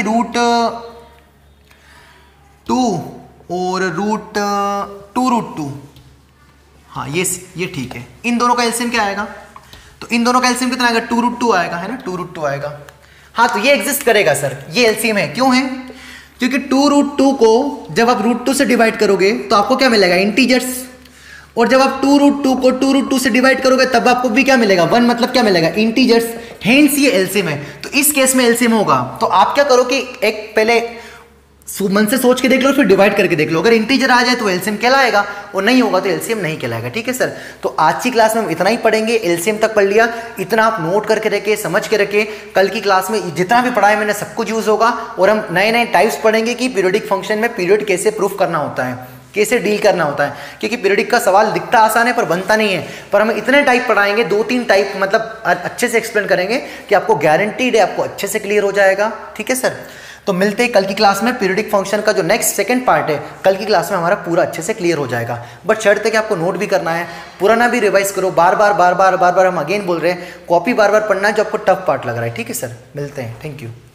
√2 और √2, हाँ ये ठीक है, इन दोनों का एलसीएम क्या आएगा, तो इन दोनों का एलसीएम कितना आएगा, 2√2 आएगा, है ना, 2√2 आएगा। हाँ तो ये एग्जिस्ट करेगा सर, ये एलसीएम है, क्यों है, क्योंकि 2√2 को जब आप √2 से डिवाइड करोगे तो आपको क्या मिलेगा, इंटीजर्स, और जब आप 2√2 को 2√2 से डिवाइड करोगे तब आपको भी क्या मिलेगा, 1, मतलब क्या मिलेगा, इंटीजर्स, हेंस ये एलसीएम है। तो इस केस में एलसीएम होगा। तो आप क्या करो कि एक पहले मन से सोच के देख लो, फिर डिवाइड करके देख लो, अगर इंटीजर आ जाए तो एलसीएम कहलाएगा, और नहीं होगा तो एलसीएम नहीं कहलाएगा। ठीक है सर, तो आज की क्लास में हम इतना ही पढ़ेंगे, एलसीएम तक पढ़ लिया, इतना आप नोट करके रखे, समझ के रखे, कल की क्लास में जितना भी पढ़ा है मैंने सब कुछ यूज होगा, और हम नए नए टाइप्स पढ़ेंगे कि पीरियोडिक फंक्शन में पीरियड कैसे प्रूफ करना होता है, कैसे डील करना होता है, क्योंकि पीरियोडिक का सवाल दिखता आसान है पर बनता नहीं है। पर हम इतने टाइप पढ़ाएंगे, 2-3 टाइप, मतलब अच्छे से एक्सप्लेन करेंगे कि आपको गारंटीड है, आपको अच्छे से क्लियर हो जाएगा। ठीक है सर, तो मिलते हैं कल की क्लास में। पीरियोडिक फंक्शन का जो नेक्स्ट सेकंड पार्ट है कल की क्लास में हमारा पूरा अच्छे से क्लियर हो जाएगा, बट शर्त है कि आपको नोट भी करना है, पुराना भी रिवाइज करो, बार बार हम अगेन बोल रहे हैं, कॉपी बार बार पढ़ना है जो आपको टफ पार्ट लग रहा है। ठीक है सर, मिलते हैं, थैंक यू।